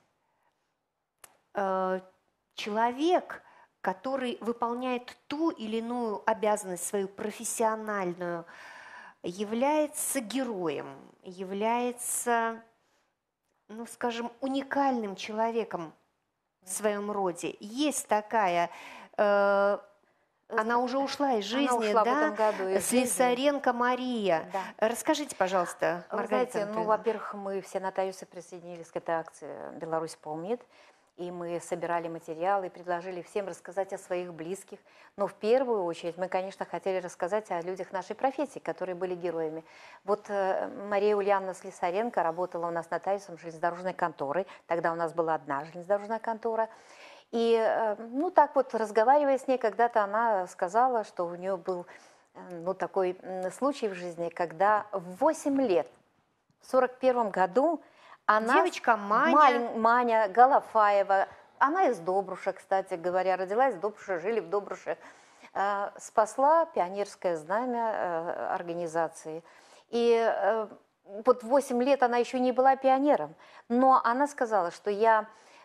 э, человек, который выполняет ту или иную обязанность, свою профессиональную, является героем, является, ну, скажем, уникальным человеком в своем роде. Есть такая, э, она уже ушла из жизни, Она ушла в да, этом году из жизни. Слесаренко Мария. Да. Расскажите, пожалуйста, Вы Маргарита знаете, ну, Анатольевна. во-первых, мы все нотариусы присоединились к этой акции «Беларусь помнит», и мы собирали материалы и предложили всем рассказать о своих близких. Но в первую очередь мы, конечно, хотели рассказать о людях нашей профессии, которые были героями. Вот э, Мария Ульяновна Слесаренко работала у нас нотариусом железнодорожной конторы. Тогда у нас была одна железнодорожная контора. И, э, ну, так вот, разговаривая с ней, когда-то она сказала, что у нее был, э, ну, такой м, случай в жизни, когда в восемь лет, в сорок первом году, она... Девочка Маня. Малень- Маня Голофаева, она из Добруша, кстати говоря, родилась в Добруше, жили в Добруше, э, спасла пионерское знамя э, организации. И э, вот в восемь лет она еще не была пионером, но она сказала, что я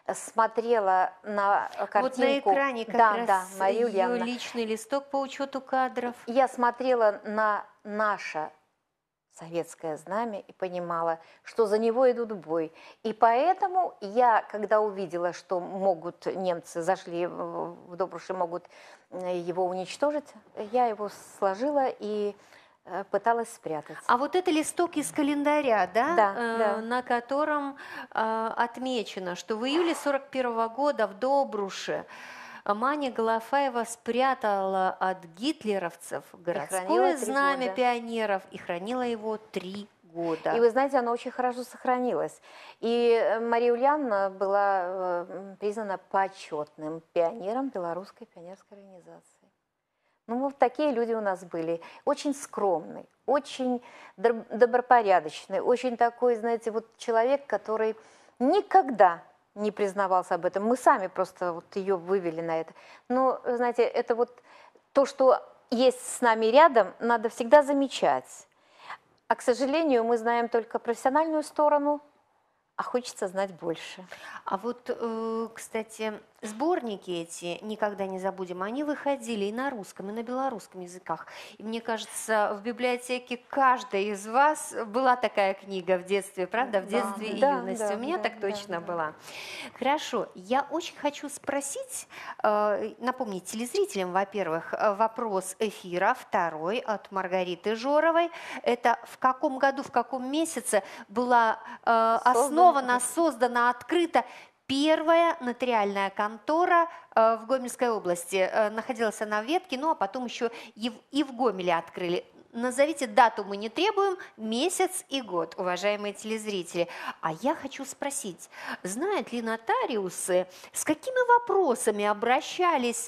смотрела на картинку. Вот на экране как да, раз да, Мария ее Ульяновна. личный листок по учету кадров. Я смотрела на наше советское знамя и понимала, что за него идут в бой. И поэтому я, когда увидела, что могут немцы, зашли в в Добруши, могут э, его уничтожить, я его сложила и э, пыталась спрятать. А вот это листок из календаря, да, Да, э, да. на котором э, отмечено, что в июле сорок первого года в Добруше Маня Голофаева спрятала от гитлеровцев хранила городское три знамя года. пионеров и хранила его три года. И вы знаете, оно очень хорошо сохранилось. И э, Мария Ульяновна была э, признана почетным пионером Белорусской пионерской организации. Ну, вот такие люди у нас были. Очень скромный, очень доб- добропорядочный, очень такой, знаете, вот человек, который никогда не признавался об этом. Мы сами просто вот ее вывели на это. Но, знаете, это вот то, что есть с нами рядом, надо всегда замечать. А, к сожалению, мы знаем только профессиональную сторону, а хочется знать больше. А вот, э, кстати, сборники эти, никогда не забудем, они выходили и на русском, и на белорусском языках. И мне кажется, в библиотеке каждой из вас была такая книга в детстве, правда? В Да, детстве и да, юности. да, У меня да, так да, точно да. была. Хорошо, я очень хочу спросить, э, напомнить телезрителям, во-первых, э, вопрос эфира, второй от Маргариты Жоровой. Это в каком году, в каком месяце была э, основана, создана, открыта первая нотариальная контора э, в Гомельской области. Э, находилась она в Ветке, ну а потом еще и в, и в Гомеле открыли. Назовите дату, мы не требуем, месяц и год, уважаемые телезрители. А я хочу спросить, знают ли нотариусы, с какими вопросами обращались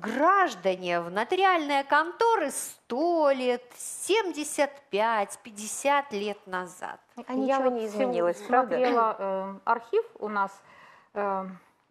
граждане в нотариальные конторы сто лет, семьдесят пять, пятьдесят лет назад? А Я ничего вот не сел- изменилось, правда? смотрела э, архив у нас э,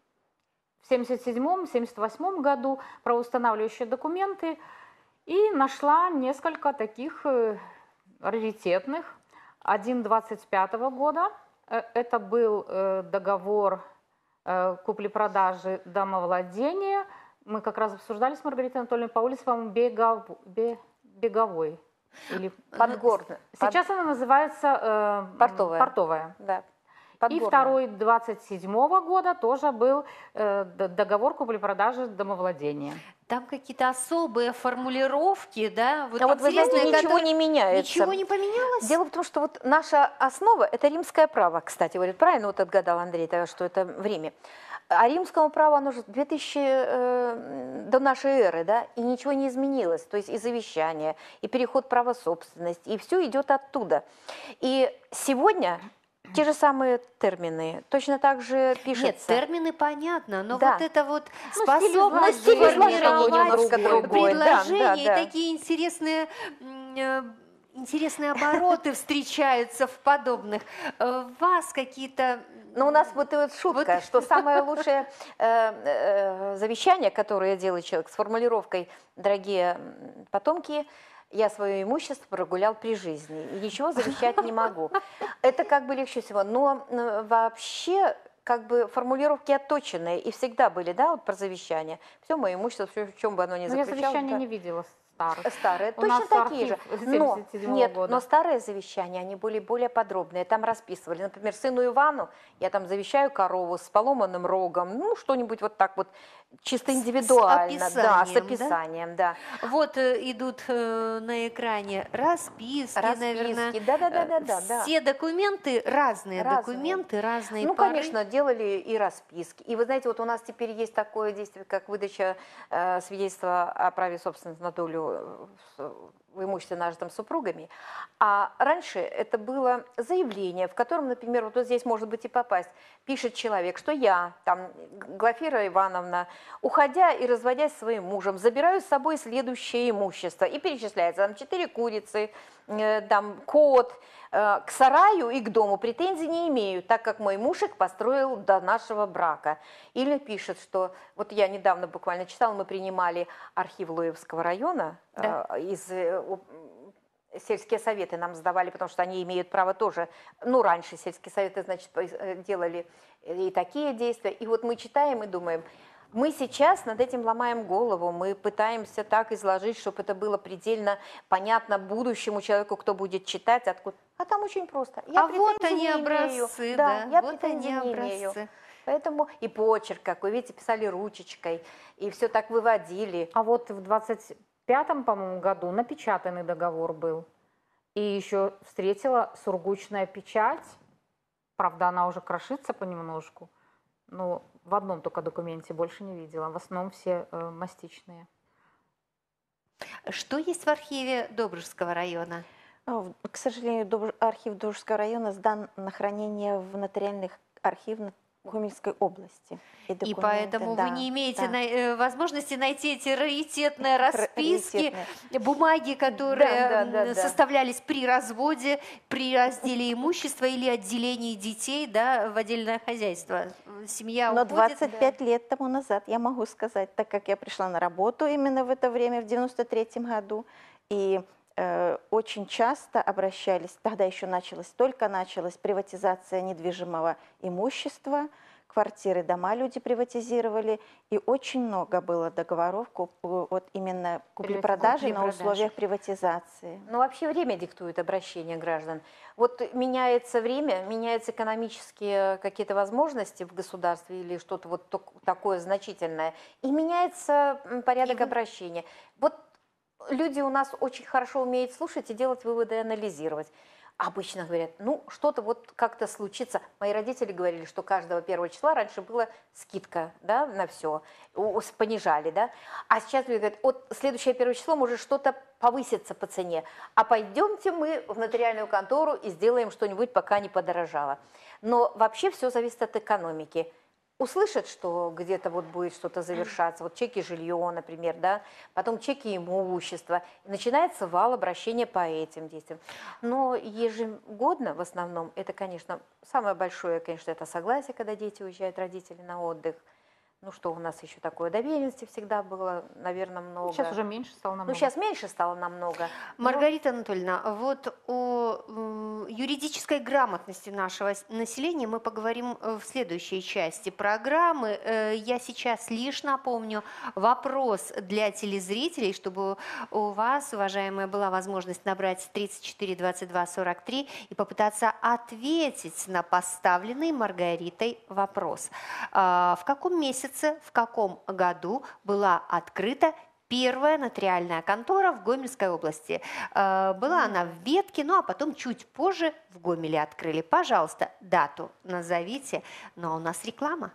в семьдесят седьмом — семьдесят восьмом году, правоустанавливающие документы, и нашла несколько таких э, раритетных. Один двадцать пятого года, э, это был э, договор э, купли-продажи домовладения. Мы как раз обсуждали с Маргаритой Анатольевной по улице, по-моему, Бегов... Бе- Беговой. Или... Подгорно. Сейчас она называется э, Портовая. Портовая. Да. И Подгорная. второй двадцать седьмого года тоже был э, д- договор купли-продажи домовладения. Там какие-то особые формулировки, да? Вот А вот вы знаете, интересные, ничего которые- не меняется. Ничего не поменялось? Дело в том, что вот наша основа – это римское право. Кстати, говорит, правильно вот отгадал Андрей, то, что это в Риме. А римскому праву оно же две тысячи э, до нашей эры, да, и ничего не изменилось. То есть и завещание, и переход права собственности, и все идет оттуда. И сегодня те же самые термины точно так же пишется. Нет, термины понятно, но Да. вот это вот Ну, способность стиль изложения формировать немножко другой, да, предложения, да, и да. такие интересные, м, э, интересные обороты встречаются в подобных. Э, Вас какие-то... Но у нас вот, и вот шутка, Вот. что самое лучшее э, э, завещание, которое делает человек с формулировкой «Дорогие м, потомки, я свое имущество прогулял при жизни, и ничего завещать не могу». Это как бы легче всего. Но э, вообще как бы формулировки отточенные и всегда были, да, вот про завещание. Все мое имущество, всё, в чем бы оно ни Но я заключалось. завещания да. не видела старых. Старые, У точно нас такие же. архив Но, семьдесят седьмого нет, года. но старые завещания, они были более подробные. Там расписывали, например, сыну Ивану я там завещаю корову с поломанным рогом, ну, что-нибудь вот так вот чисто С- с индивидуально. Да, с описанием, да? описанием, да. Вот э, идут э, на экране расписки, наверное. Расписки, да-да-да-да-да. да. Все документы, разные, Разные. документы, разные Ну, поры. конечно, делали и расписки. И вы знаете, вот у нас теперь есть такое действие, как выдача э, свидетельства о праве собственности на долю э, в имуществе, нажитом супругами. А раньше это было заявление, в котором, например, вот здесь может быть и попасть, пишет человек, что я, там, Глафира Ивановна, уходя и разводясь со своим мужем, забираю с собой следующее имущество. И перечисляется там четыре курицы, э, там, кот, э, к сараю и к дому претензий не имею, так как мой муж их построил до нашего брака. Или пишет, что, вот я недавно буквально читала, мы принимали архив Лоевского района, Да. э, из... э, сельские советы нам сдавали, потому что они имеют право тоже, ну, раньше сельские советы, значит, делали и такие действия. И вот мы читаем и думаем, мы сейчас над этим ломаем голову, мы пытаемся так изложить, чтобы это было предельно понятно будущему человеку, кто будет читать, откуда. А там очень просто. Я А вот претензий они не имею. образцы, Да, да, я вот претензий они не имею. образцы. Поэтому и почерк какой, видите, писали ручечкой, и все так выводили. А вот в двадцать пятом, по-моему, году напечатанный договор был. И еще встретила сургучная печать. Правда, она уже крошится понемножку. Но в одном только документе больше не видела. В основном все э, мастичные. Что есть в архиве Добружского района? А, в- К сожалению, Добр- архив Добружского района сдан на хранение в нотариальных архивах Гомельской области. И документы, поэтому да, вы не имеете да. на- э, возможности найти эти раритетные расписки, Раритетные. бумаги, которые Да, да, да, м, да. составлялись при разводе, при разделе имущества или отделении детей, да, в отдельное хозяйство. Семья Но уходит. двадцать пять лет тому назад, я могу сказать, так как я пришла на работу именно в это время, в девяносто третьем году, и э, очень часто обращались, тогда еще началась, только началась приватизация недвижимого имущества, квартиры, дома люди приватизировали, и очень много было договоров куп- вот именно купли-продажи на Купли-продажи. условиях приватизации. Ну, вообще время диктует обращение граждан. Вот меняется время, меняются экономические какие-то возможности в государстве или что-то вот ток- такое значительное, и меняется м, порядок И вы- обращения. Вот люди у нас очень хорошо умеют слушать и делать выводы и анализировать. Обычно говорят, ну, что-то вот как-то случится. Мои родители говорили, что каждого первого числа раньше была скидка, да, на все, понижали, да. А сейчас люди говорят, от следующее первое число может что-то повыситься по цене. А пойдемте мы в нотариальную контору и сделаем что-нибудь, пока не подорожало. Но вообще все зависит от экономики. Услышат, что где-то вот будет что-то завершаться, вот чеки жилье, например, да, потом чеки имущества, и начинается вал обращения по этим действиям. Но ежегодно, в основном, это, конечно, самое большое, конечно, это согласие, когда дети уезжают, родители на отдых. Ну, что у нас еще такое? Доверенности всегда было, наверное, много. Сейчас уже меньше стало намного. Ну, сейчас меньше стало намного. Маргарита Анатольевна, вот о м, юридической грамотности нашего с- населения мы поговорим э, в следующей части программы. Э, Я сейчас лишь напомню вопрос для телезрителей, чтобы у вас, уважаемая, была возможность набрать тридцать четыре двадцать два сорок три и попытаться ответить на поставленный Маргаритой вопрос. А, В каком месяце, в каком году была открыта первая нотариальная контора в Гомельской области? Э, Была она в Ветке, ну а потом чуть позже в Гомеле открыли. Пожалуйста, дату назовите. Ну а у нас реклама.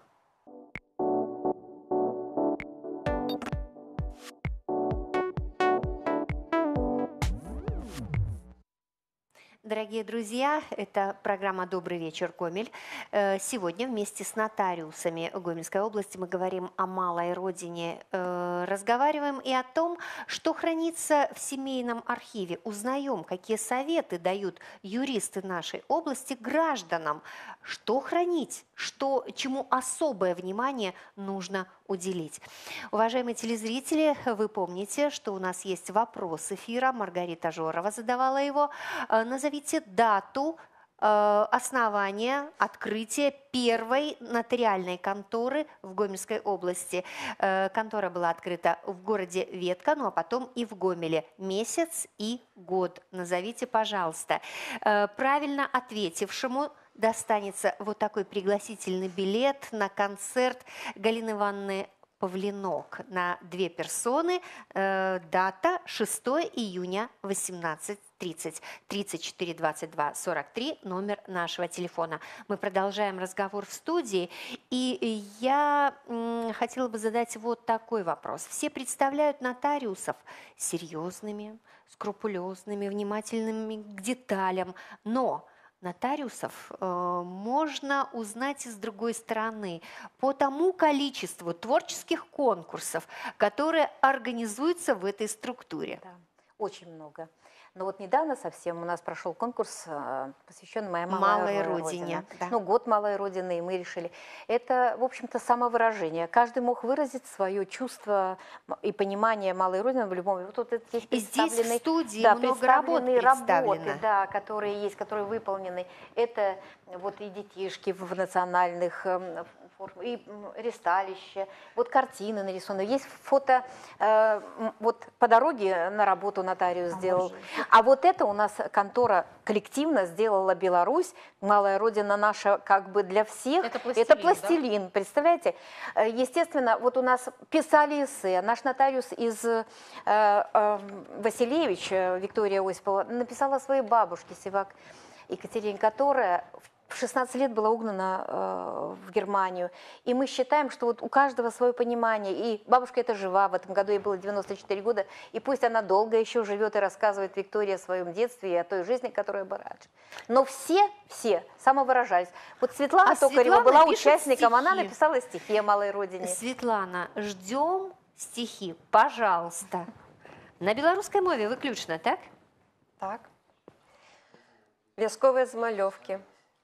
Дорогие друзья, это программа «Добрый вечер, Гомель». Э, Сегодня вместе с нотариусами Гомельской области мы говорим о малой родине, э, разговариваем и о том, что хранится в семейном архиве. Узнаем, какие советы дают юристы нашей области гражданам, что хранить, что, чему особое внимание нужно уделить. Уважаемые телезрители, вы помните, что у нас есть вопрос эфира. Маргарита Жорова задавала его. Э, Назовите дату э, основания, открытия первой нотариальной конторы в Гомельской области. Э, Контора была открыта в городе Ветка, ну а потом и в Гомеле. Месяц и год. Назовите, пожалуйста. Э, Правильно ответившему достанется вот такой пригласительный билет на концерт Галины Ивановны Павлинок на две персоны. Э, Дата шестое июня восемнадцать тридцать тридцать четыре двадцать два сорок три, номер нашего телефона. Мы продолжаем разговор в студии, и я м, хотела бы задать вот такой вопрос. Все представляют нотариусов серьезными, скрупулезными, внимательными к деталям, но нотариусов э, можно узнать и с другой стороны по тому количеству творческих конкурсов, которые организуются в этой структуре. Да, очень много. Но вот недавно совсем у нас прошел конкурс, э, посвященный моей малой, Малой родине. родине, да. Ну, год малой родины, и мы решили. Это, в общем-то, самовыражение. Каждый мог выразить свое чувство и понимание малой родины в любом. Вот тут есть И здесь в представлены, студии да, много работ представлены работы, представлено. да, которые есть, которые выполнены. Это вот и детишки в национальных эм, формах, и м, ресталище, вот картины нарисованы. Есть фото, э, м, вот по дороге на работу нотариус сделал. А вот это у нас контора коллективно сделала Беларусь, малая родина наша как бы для всех. Это пластилин, Это пластилин, представляете? Э, Естественно, вот у нас писали эссе. Наш нотариус из э, э, Василевич, э, Виктория Осипова, написала своей бабушке Сивак Екатерине, которая в шестнадцать лет была угнана э, в Германию. И мы считаем, что вот у каждого свое понимание. И бабушка эта жива, в этом году ей было девяносто четыре года. И пусть она долго еще живет и рассказывает Виктория о своем детстве и о той жизни, которая была раньше. Но все, все самовыражались. Вот Светлана А Токарева Светлана была пишет участником, она стихи. написала стихи о малой родине. Светлана, ждем стихи, пожалуйста. На белорусской мове выключно, так? Так. Вясковыя змалёўкі.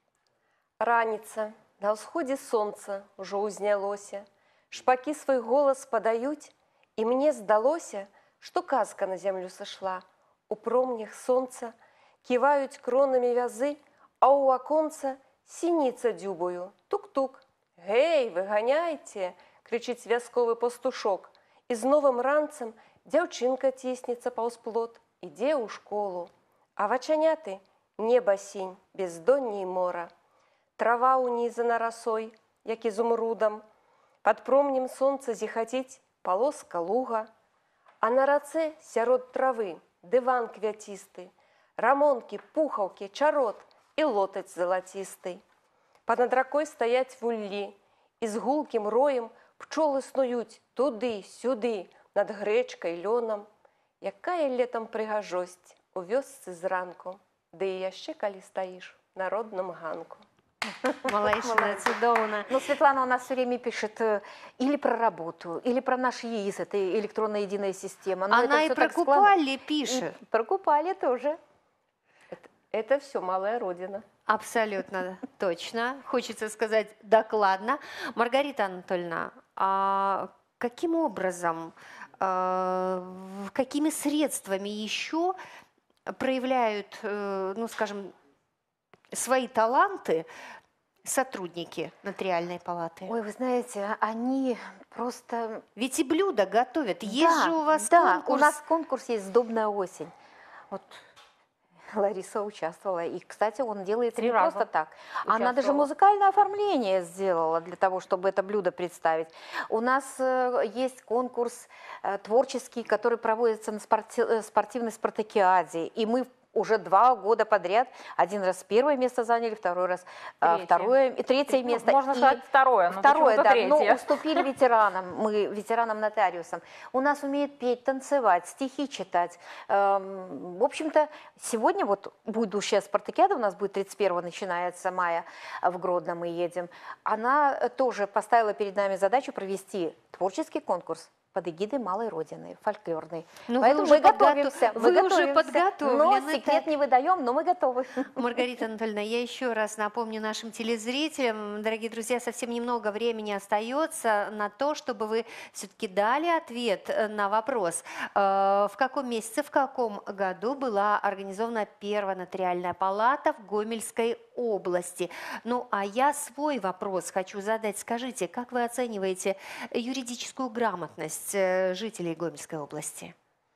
Раніца, на ўсходзе сонца ўжо ўзнялося, шпакі свой голас падаюць, і мне здалося, што казка на зямлю сышла. У промнях сонца ківаюць кронамі вязы, а ў аконца сініца дзюбаю. Тук-тук. Гей, выганяйце, крычыць вясковы пастушок. І з новым ранцам дзяўчынка ціснецца паўз плот, ідзе ў школу. А вачаняты неба сінь, бездонне і мора. Трава унизана росой, як изумрудом, под промнем солнца зихотить полоска луга, а на раце сярод травы дыван квятисты, рамонки, пуховки, чарот и лотаць золотистый. Понад ракой стоять вуллі, и с гулким роем пчолы снують туды-сюды над гречкой, лёном. Якая летом прыгажосць у вёсцы зранку, ды і яшчэ калі стаіш на родным ганку. Малайшина, цудовна. Ну, Светлана у нас все время пишет э, или про работу, или про наш ЕИС, это электронная единая система. Но Она это и всё про так складно. Купали пишет. И про Купали тоже. Это, это все малая родина. Абсолютно точно. Хочется сказать докладно. Маргарита Анатольевна, а каким образом, э, какими средствами еще проявляют, э, ну, скажем, свои таланты сотрудники нотариальной палаты? Ой, вы знаете, они просто... Ведь и блюда готовят. Есть да, же у вас да, конкурс. у нас конкурс есть «Сдобная осень». Вот Лариса участвовала. И, кстати, он делается Три не раза просто так. Она даже участвовала. музыкальное оформление сделала для того, чтобы это блюдо представить. У нас э, есть конкурс э, творческий, который проводится на спорти- э, спортивной спартакиаде. И мы уже два года подряд один раз первое место заняли, второй раз э, Третье. второе и третье Ну, место. можно И сказать второе, но второе, почему-то да, третье. но уступили ветеранам, мы ветеранам-нотариусам. У нас умеют петь, танцевать, стихи читать. Эм, в общем-то, сегодня вот будущая спартакиада, у нас будет тридцать первого, начинается мая, в Гродно мы едем. Она тоже поставила перед нами задачу провести творческий конкурс под эгидой Малой Родины, фольклорной. Ну, вы Поэтому уже мы подготов- готовимся. вы мы уже готовимся. подготовлены, Но секрет не выдаем, но мы готовы. Маргарита Анатольевна, я еще раз напомню нашим телезрителям, дорогие друзья, совсем немного времени остается на то, чтобы вы все-таки дали ответ на вопрос, э, в каком месяце, в каком году была организована первая нотариальная палата в Гомельской области. Ну, а я свой вопрос хочу задать. Скажите, как вы оцениваете юридическую грамотность э, жителей Гомельской области?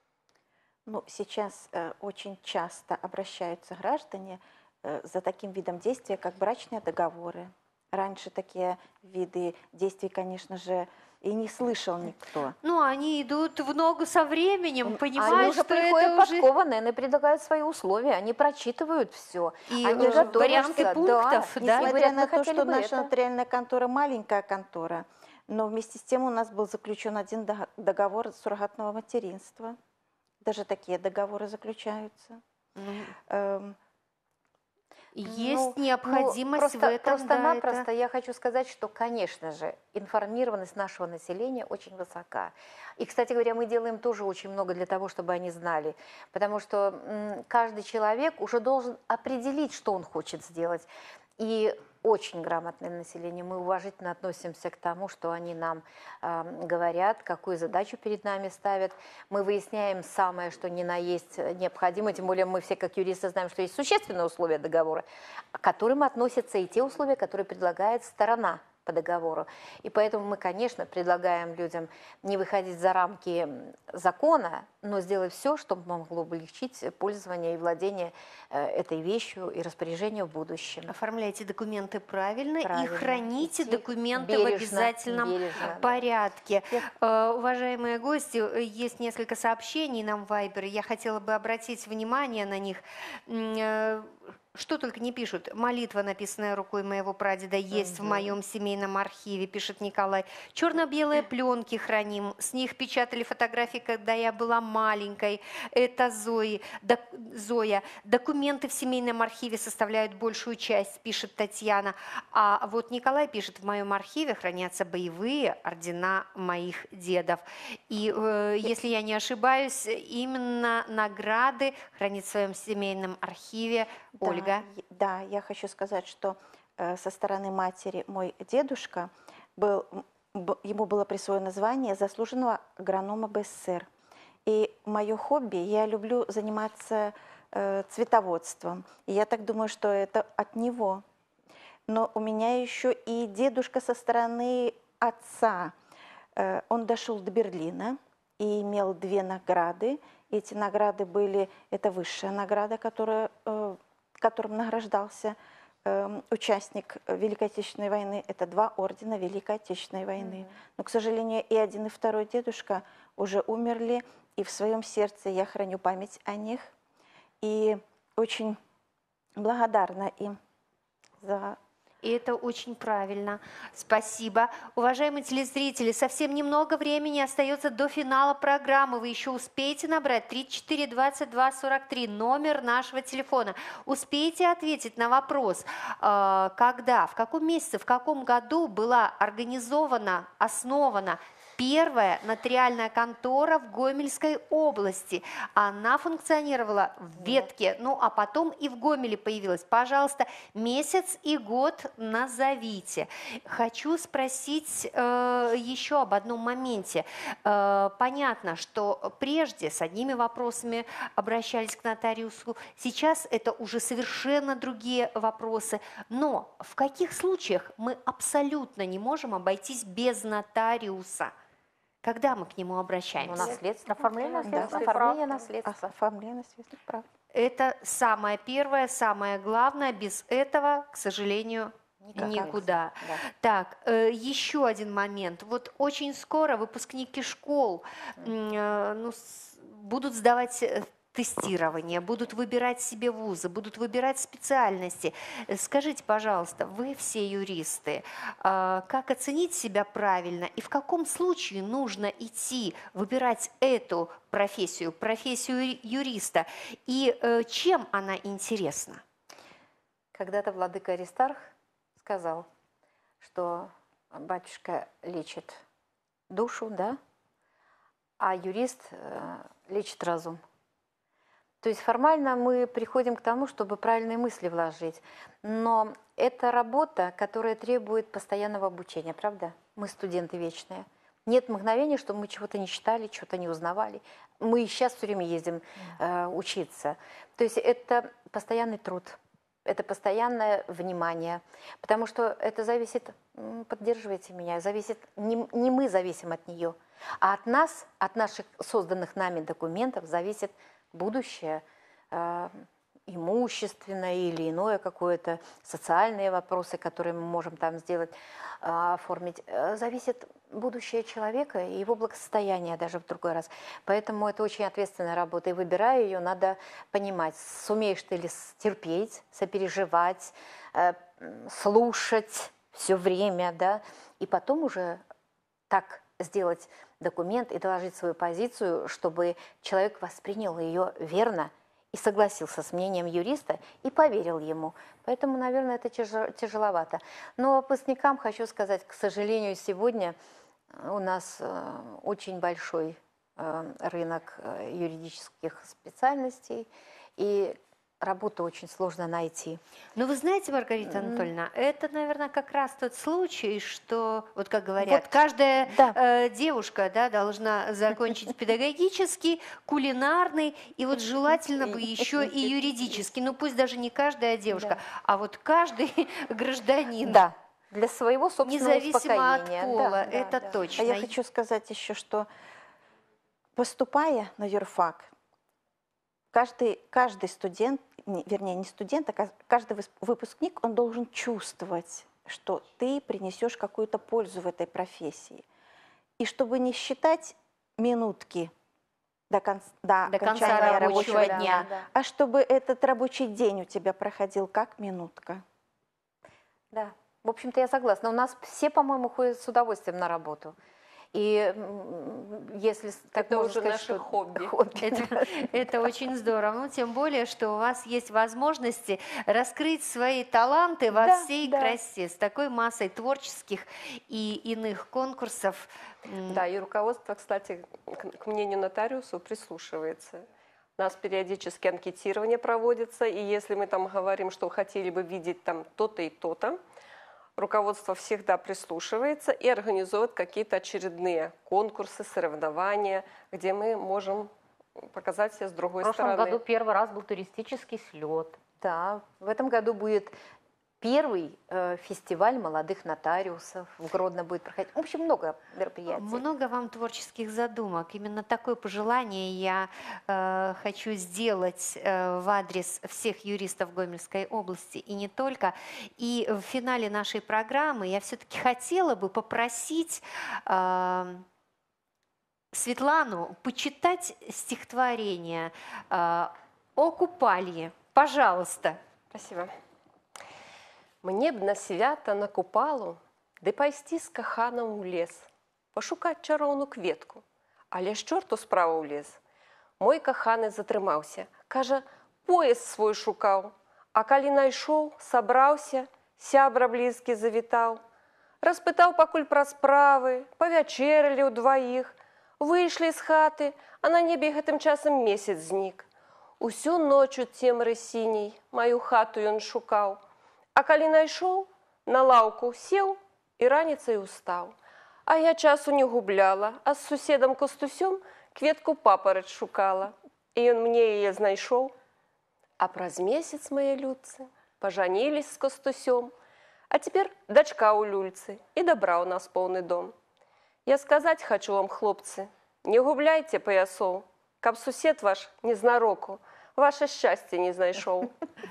Ну, сейчас э, очень часто обращаются граждане э, за таким видом действия, как брачные договоры. Раньше такие виды действий, конечно же, и не слышал никто. Ну, они идут в ногу со временем, Они понимают, уже что приходят это уже... подкованные, они предлагают свои условия, они прочитывают все. И они э, готовятся, варианты да. пунктов, да? Несмотря говорят, на мы то, хотели что бы наша это. нотариальная контора маленькая контора, но вместе с тем у нас был заключен один дог- договор суррогатного материнства. Даже такие договоры заключаются. Ну, Эм, есть Ну, необходимость просто, в этом, да, Просто-напросто это... я хочу сказать, что, конечно же, информированность нашего населения очень высока. И, кстати говоря, мы делаем тоже очень много для того, чтобы они знали. Потому что м, каждый человек уже должен определить, что он хочет сделать. И очень грамотное население. Мы уважительно относимся к тому, что они нам э, говорят, какую задачу перед нами ставят. Мы выясняем самое, что ни на есть необходимо. Тем более мы все, как юристы, знаем, что есть существенные условия договора, к которым относятся и те условия, которые предлагает сторона по договору. И поэтому мы, конечно, предлагаем людям не выходить за рамки закона, но сделать все, чтобы могло облегчить пользование и владение э, этой вещью и распоряжение в будущем. Оформляйте документы правильно, и Правильно. храните Идти документы бережно, в обязательном бережно. порядке. Я- Э, Уважаемые гости, э, есть несколько сообщений нам в Вайбере. Я хотела бы обратить внимание на них. М, э, Что только не пишут. Молитва, написанная рукой моего прадеда, есть в Мгм. моем семейном архиве, пишет Николай. Черно-белые пленки храним. С них печатали фотографии, когда я была маленькой. Это Зои, док- Зоя. Документы в семейном архиве составляют большую часть, пишет Татьяна. А вот Николай пишет, в моем архиве хранятся боевые ордена моих дедов. И, э, если я не ошибаюсь, именно награды хранит в своем семейном архиве Да, Ольга. е- Да, я хочу сказать, что э, со стороны матери мой дедушка, был, м, б- ему было присвоено звание заслуженного агронома БССР. И мое хобби, я люблю заниматься э, цветоводством. И я так думаю, что это от него. Но у меня еще и дедушка со стороны отца. Э, Он дошел до Берлина и имел две награды. Эти награды были, это высшая награда, которая, э, которым награждался э, участник Великой Отечественной войны. Это два ордена Великой Отечественной войны. Но, к сожалению, и один, и второй дедушка уже умерли, и в своем сердце я храню память о них. И очень благодарна им за... И это очень правильно. Спасибо. Уважаемые телезрители, совсем немного времени остается до финала программы. Вы еще успеете набрать тридцать четыре двадцать два сорок три, номер нашего телефона. Успеете ответить на вопрос, э, когда, в каком месяце, в каком году была организована, основана первая нотариальная контора в Гомельской области. Она функционировала в Ветке, ну а потом и в Гомеле появилась. Пожалуйста, месяц и год назовите. Хочу спросить э, еще об одном моменте. Э, понятно, что прежде с одними вопросами обращались к нотариусу, сейчас это уже совершенно другие вопросы. Но в каких случаях мы абсолютно не можем обойтись без нотариуса? Когда мы к нему Ну, обращаемся? наследство. Оформление Да, наследства. оформление а- наследства. Оформление наследственных прав. Это самое первое, самое главное. Без этого, к сожалению, Никак никуда. нельзя, да. Так, э, еще один момент. Вот очень скоро выпускники школ м, э, ну, с- будут сдавать э, тестирование, будут выбирать себе вузы, будут выбирать специальности. Э, Скажите, пожалуйста, вы все юристы, а, как оценить себя правильно и в каком случае нужно идти выбирать эту профессию, профессию ю- юриста, и э, чем она интересна? Когда-то владыка Аристарх сказал, что батюшка лечит душу, да, а юрист э, лечит разум. То есть формально мы приходим к тому, чтобы правильные мысли вложить. Но это работа, которая требует постоянного обучения, правда? Мы студенты вечные. Нет мгновения, что мы чего-то не читали, чего-то не узнавали. Мы и сейчас все время ездим э, учиться. То есть это постоянный труд, это постоянное внимание. Потому что это зависит, м, поддерживайте меня, зависит, не, не мы зависим от нее, а от нас, от наших созданных нами документов зависит будущее э, имущественное или иное какое-то, социальные вопросы, которые мы можем там сделать, а, оформить, э, зависит будущее человека и его благосостояние даже в другой раз. Поэтому это очень ответственная работа, и выбирая ее, надо понимать, сумеешь ты ли терпеть, сопереживать, э, слушать все время, да, и потом уже так сделать документ и доложить свою позицию, чтобы человек воспринял ее верно и согласился с мнением юриста и поверил ему. Поэтому, наверное, это тяжеловато. Но выпускникам хочу сказать, к сожалению, сегодня у нас очень большой рынок юридических специальностей, и работу очень сложно найти. Но вы знаете, Маргарита Анатольевна, это, наверное, как раз тот случай, что, вот как говорят, вот, каждая да. э, девушка, да, должна закончить педагогический, кулинарный, и вот желательно бы еще и юридический. Ну пусть даже не каждая девушка, да. а вот каждый гражданин. Да, для своего собственного независимо успокоения. от пола, да, это да, точно. А я хочу сказать еще, что поступая на юрфак, каждый, каждый студент, вернее, не студент, а каждый выпускник, он должен чувствовать, что ты принесешь какую-то пользу в этой профессии. И чтобы не считать минутки до, кон, до, до окончания конца рабочего, рабочего дня, дня, да. а чтобы этот рабочий день у тебя проходил как минутка. Да, в общем-то, я согласна. У нас все, по-моему, ходят с удовольствием на работу. И если так это можно уже сказать, наше что хобби. хобби. Это, это очень здорово. Ну, тем более, что у вас есть возможности раскрыть свои таланты во Да, всей да. красе, с такой массой творческих и иных конкурсов. Да, и руководство, кстати, к, к мнению нотариусов прислушивается. У нас периодически анкетирование проводится, и если мы там говорим, что хотели бы видеть там то-то и то-то, руководство всегда прислушивается и организует какие-то очередные конкурсы, соревнования, где мы можем показать себя с другой В прошлом стороны. году первый раз был туристический слет. Да, в этом году будет первый э, фестиваль молодых нотариусов. В Гродно будет проходить. В общем, много мероприятий. Много вам творческих задумок. Именно такое пожелание я э, хочу сделать э, в адрес всех юристов Гомельской области, и не только. И в финале нашей программы я все-таки хотела бы попросить э, Светлану почитать стихотворение э, о Купалье. Пожалуйста. Спасибо. Мне б на свята на Купалу, де пайсти з каханом у лес, пошукать чаровну кветку, але ж чорт у справу влез. Мой каханы затримаўся, кажа, пояс свой шукаў, а калі найшоў, сабраўся, сябра блізкі завітаў. Распытаў пакуль пра справы, павячэралі ўдваіх, выйшлі з хаты, а на небе гэтым часам месяц знік. Усю ночу цемры сіней маю хату ён шукаў, а калі найшоў, на лаўку сеў і раніцай устаў. А я часу не губляла, а з суседам Костусём кветку папараць шукала. І ён мне яе знайшоў. А праз месяц мае людцы пажанілись з Костусём, а цяпер дачка ў люльцы, і дабра ў нас поўны дом. Я сказаць хачу вам, хлопцы, не губляйце паясоў, каб сусед ваш незнароку ваше счастье не знайшоў.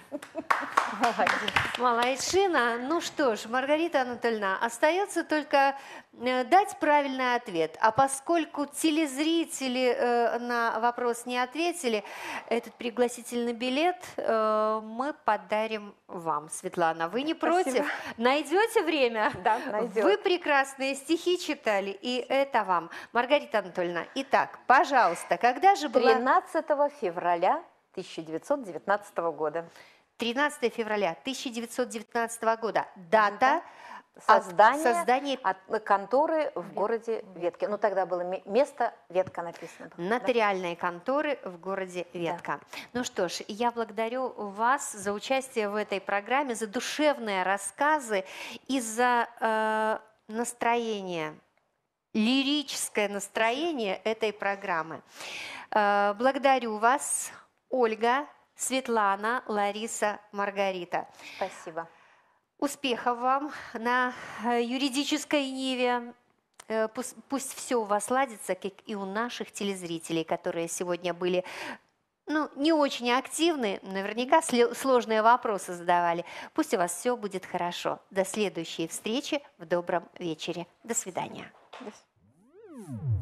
Молодчина. Ну что ж, Маргарита Анатольевна, остается только э, дать правильный ответ. А поскольку телезрители э, на вопрос не ответили, этот пригласительный билет э, мы подарим вам, Светлана. Вы не против? Спасибо. Найдете время? Да, найдет. Вы прекрасные стихи читали, и это вам. Маргарита Анатольевна, итак, пожалуйста, когда же была... тринадцатого февраля тысяча девятьсот девятнадцатого года. тринадцатого февраля тысяча девятьсот девятнадцатого года. Дата Создание, создания от конторы в городе Ветке. Ну, тогда было место Ветка написано. нотариальной конторы в городе Ветка. Да. Ну что ж, я благодарю вас за участие в этой программе, за душевные рассказы и за э, настроение, лирическое настроение этой программы. Э, благодарю вас, Ольга, Светлана, Лариса, Маргарита. Спасибо. Успехов вам на юридической ниве. Пусть, пусть все у вас ладится, как и у наших телезрителей, которые сегодня были ну, не очень активны, наверняка слё- сложные вопросы задавали. Пусть у вас все будет хорошо. До следующей встречи в добром вечере. До свидания. До свидания.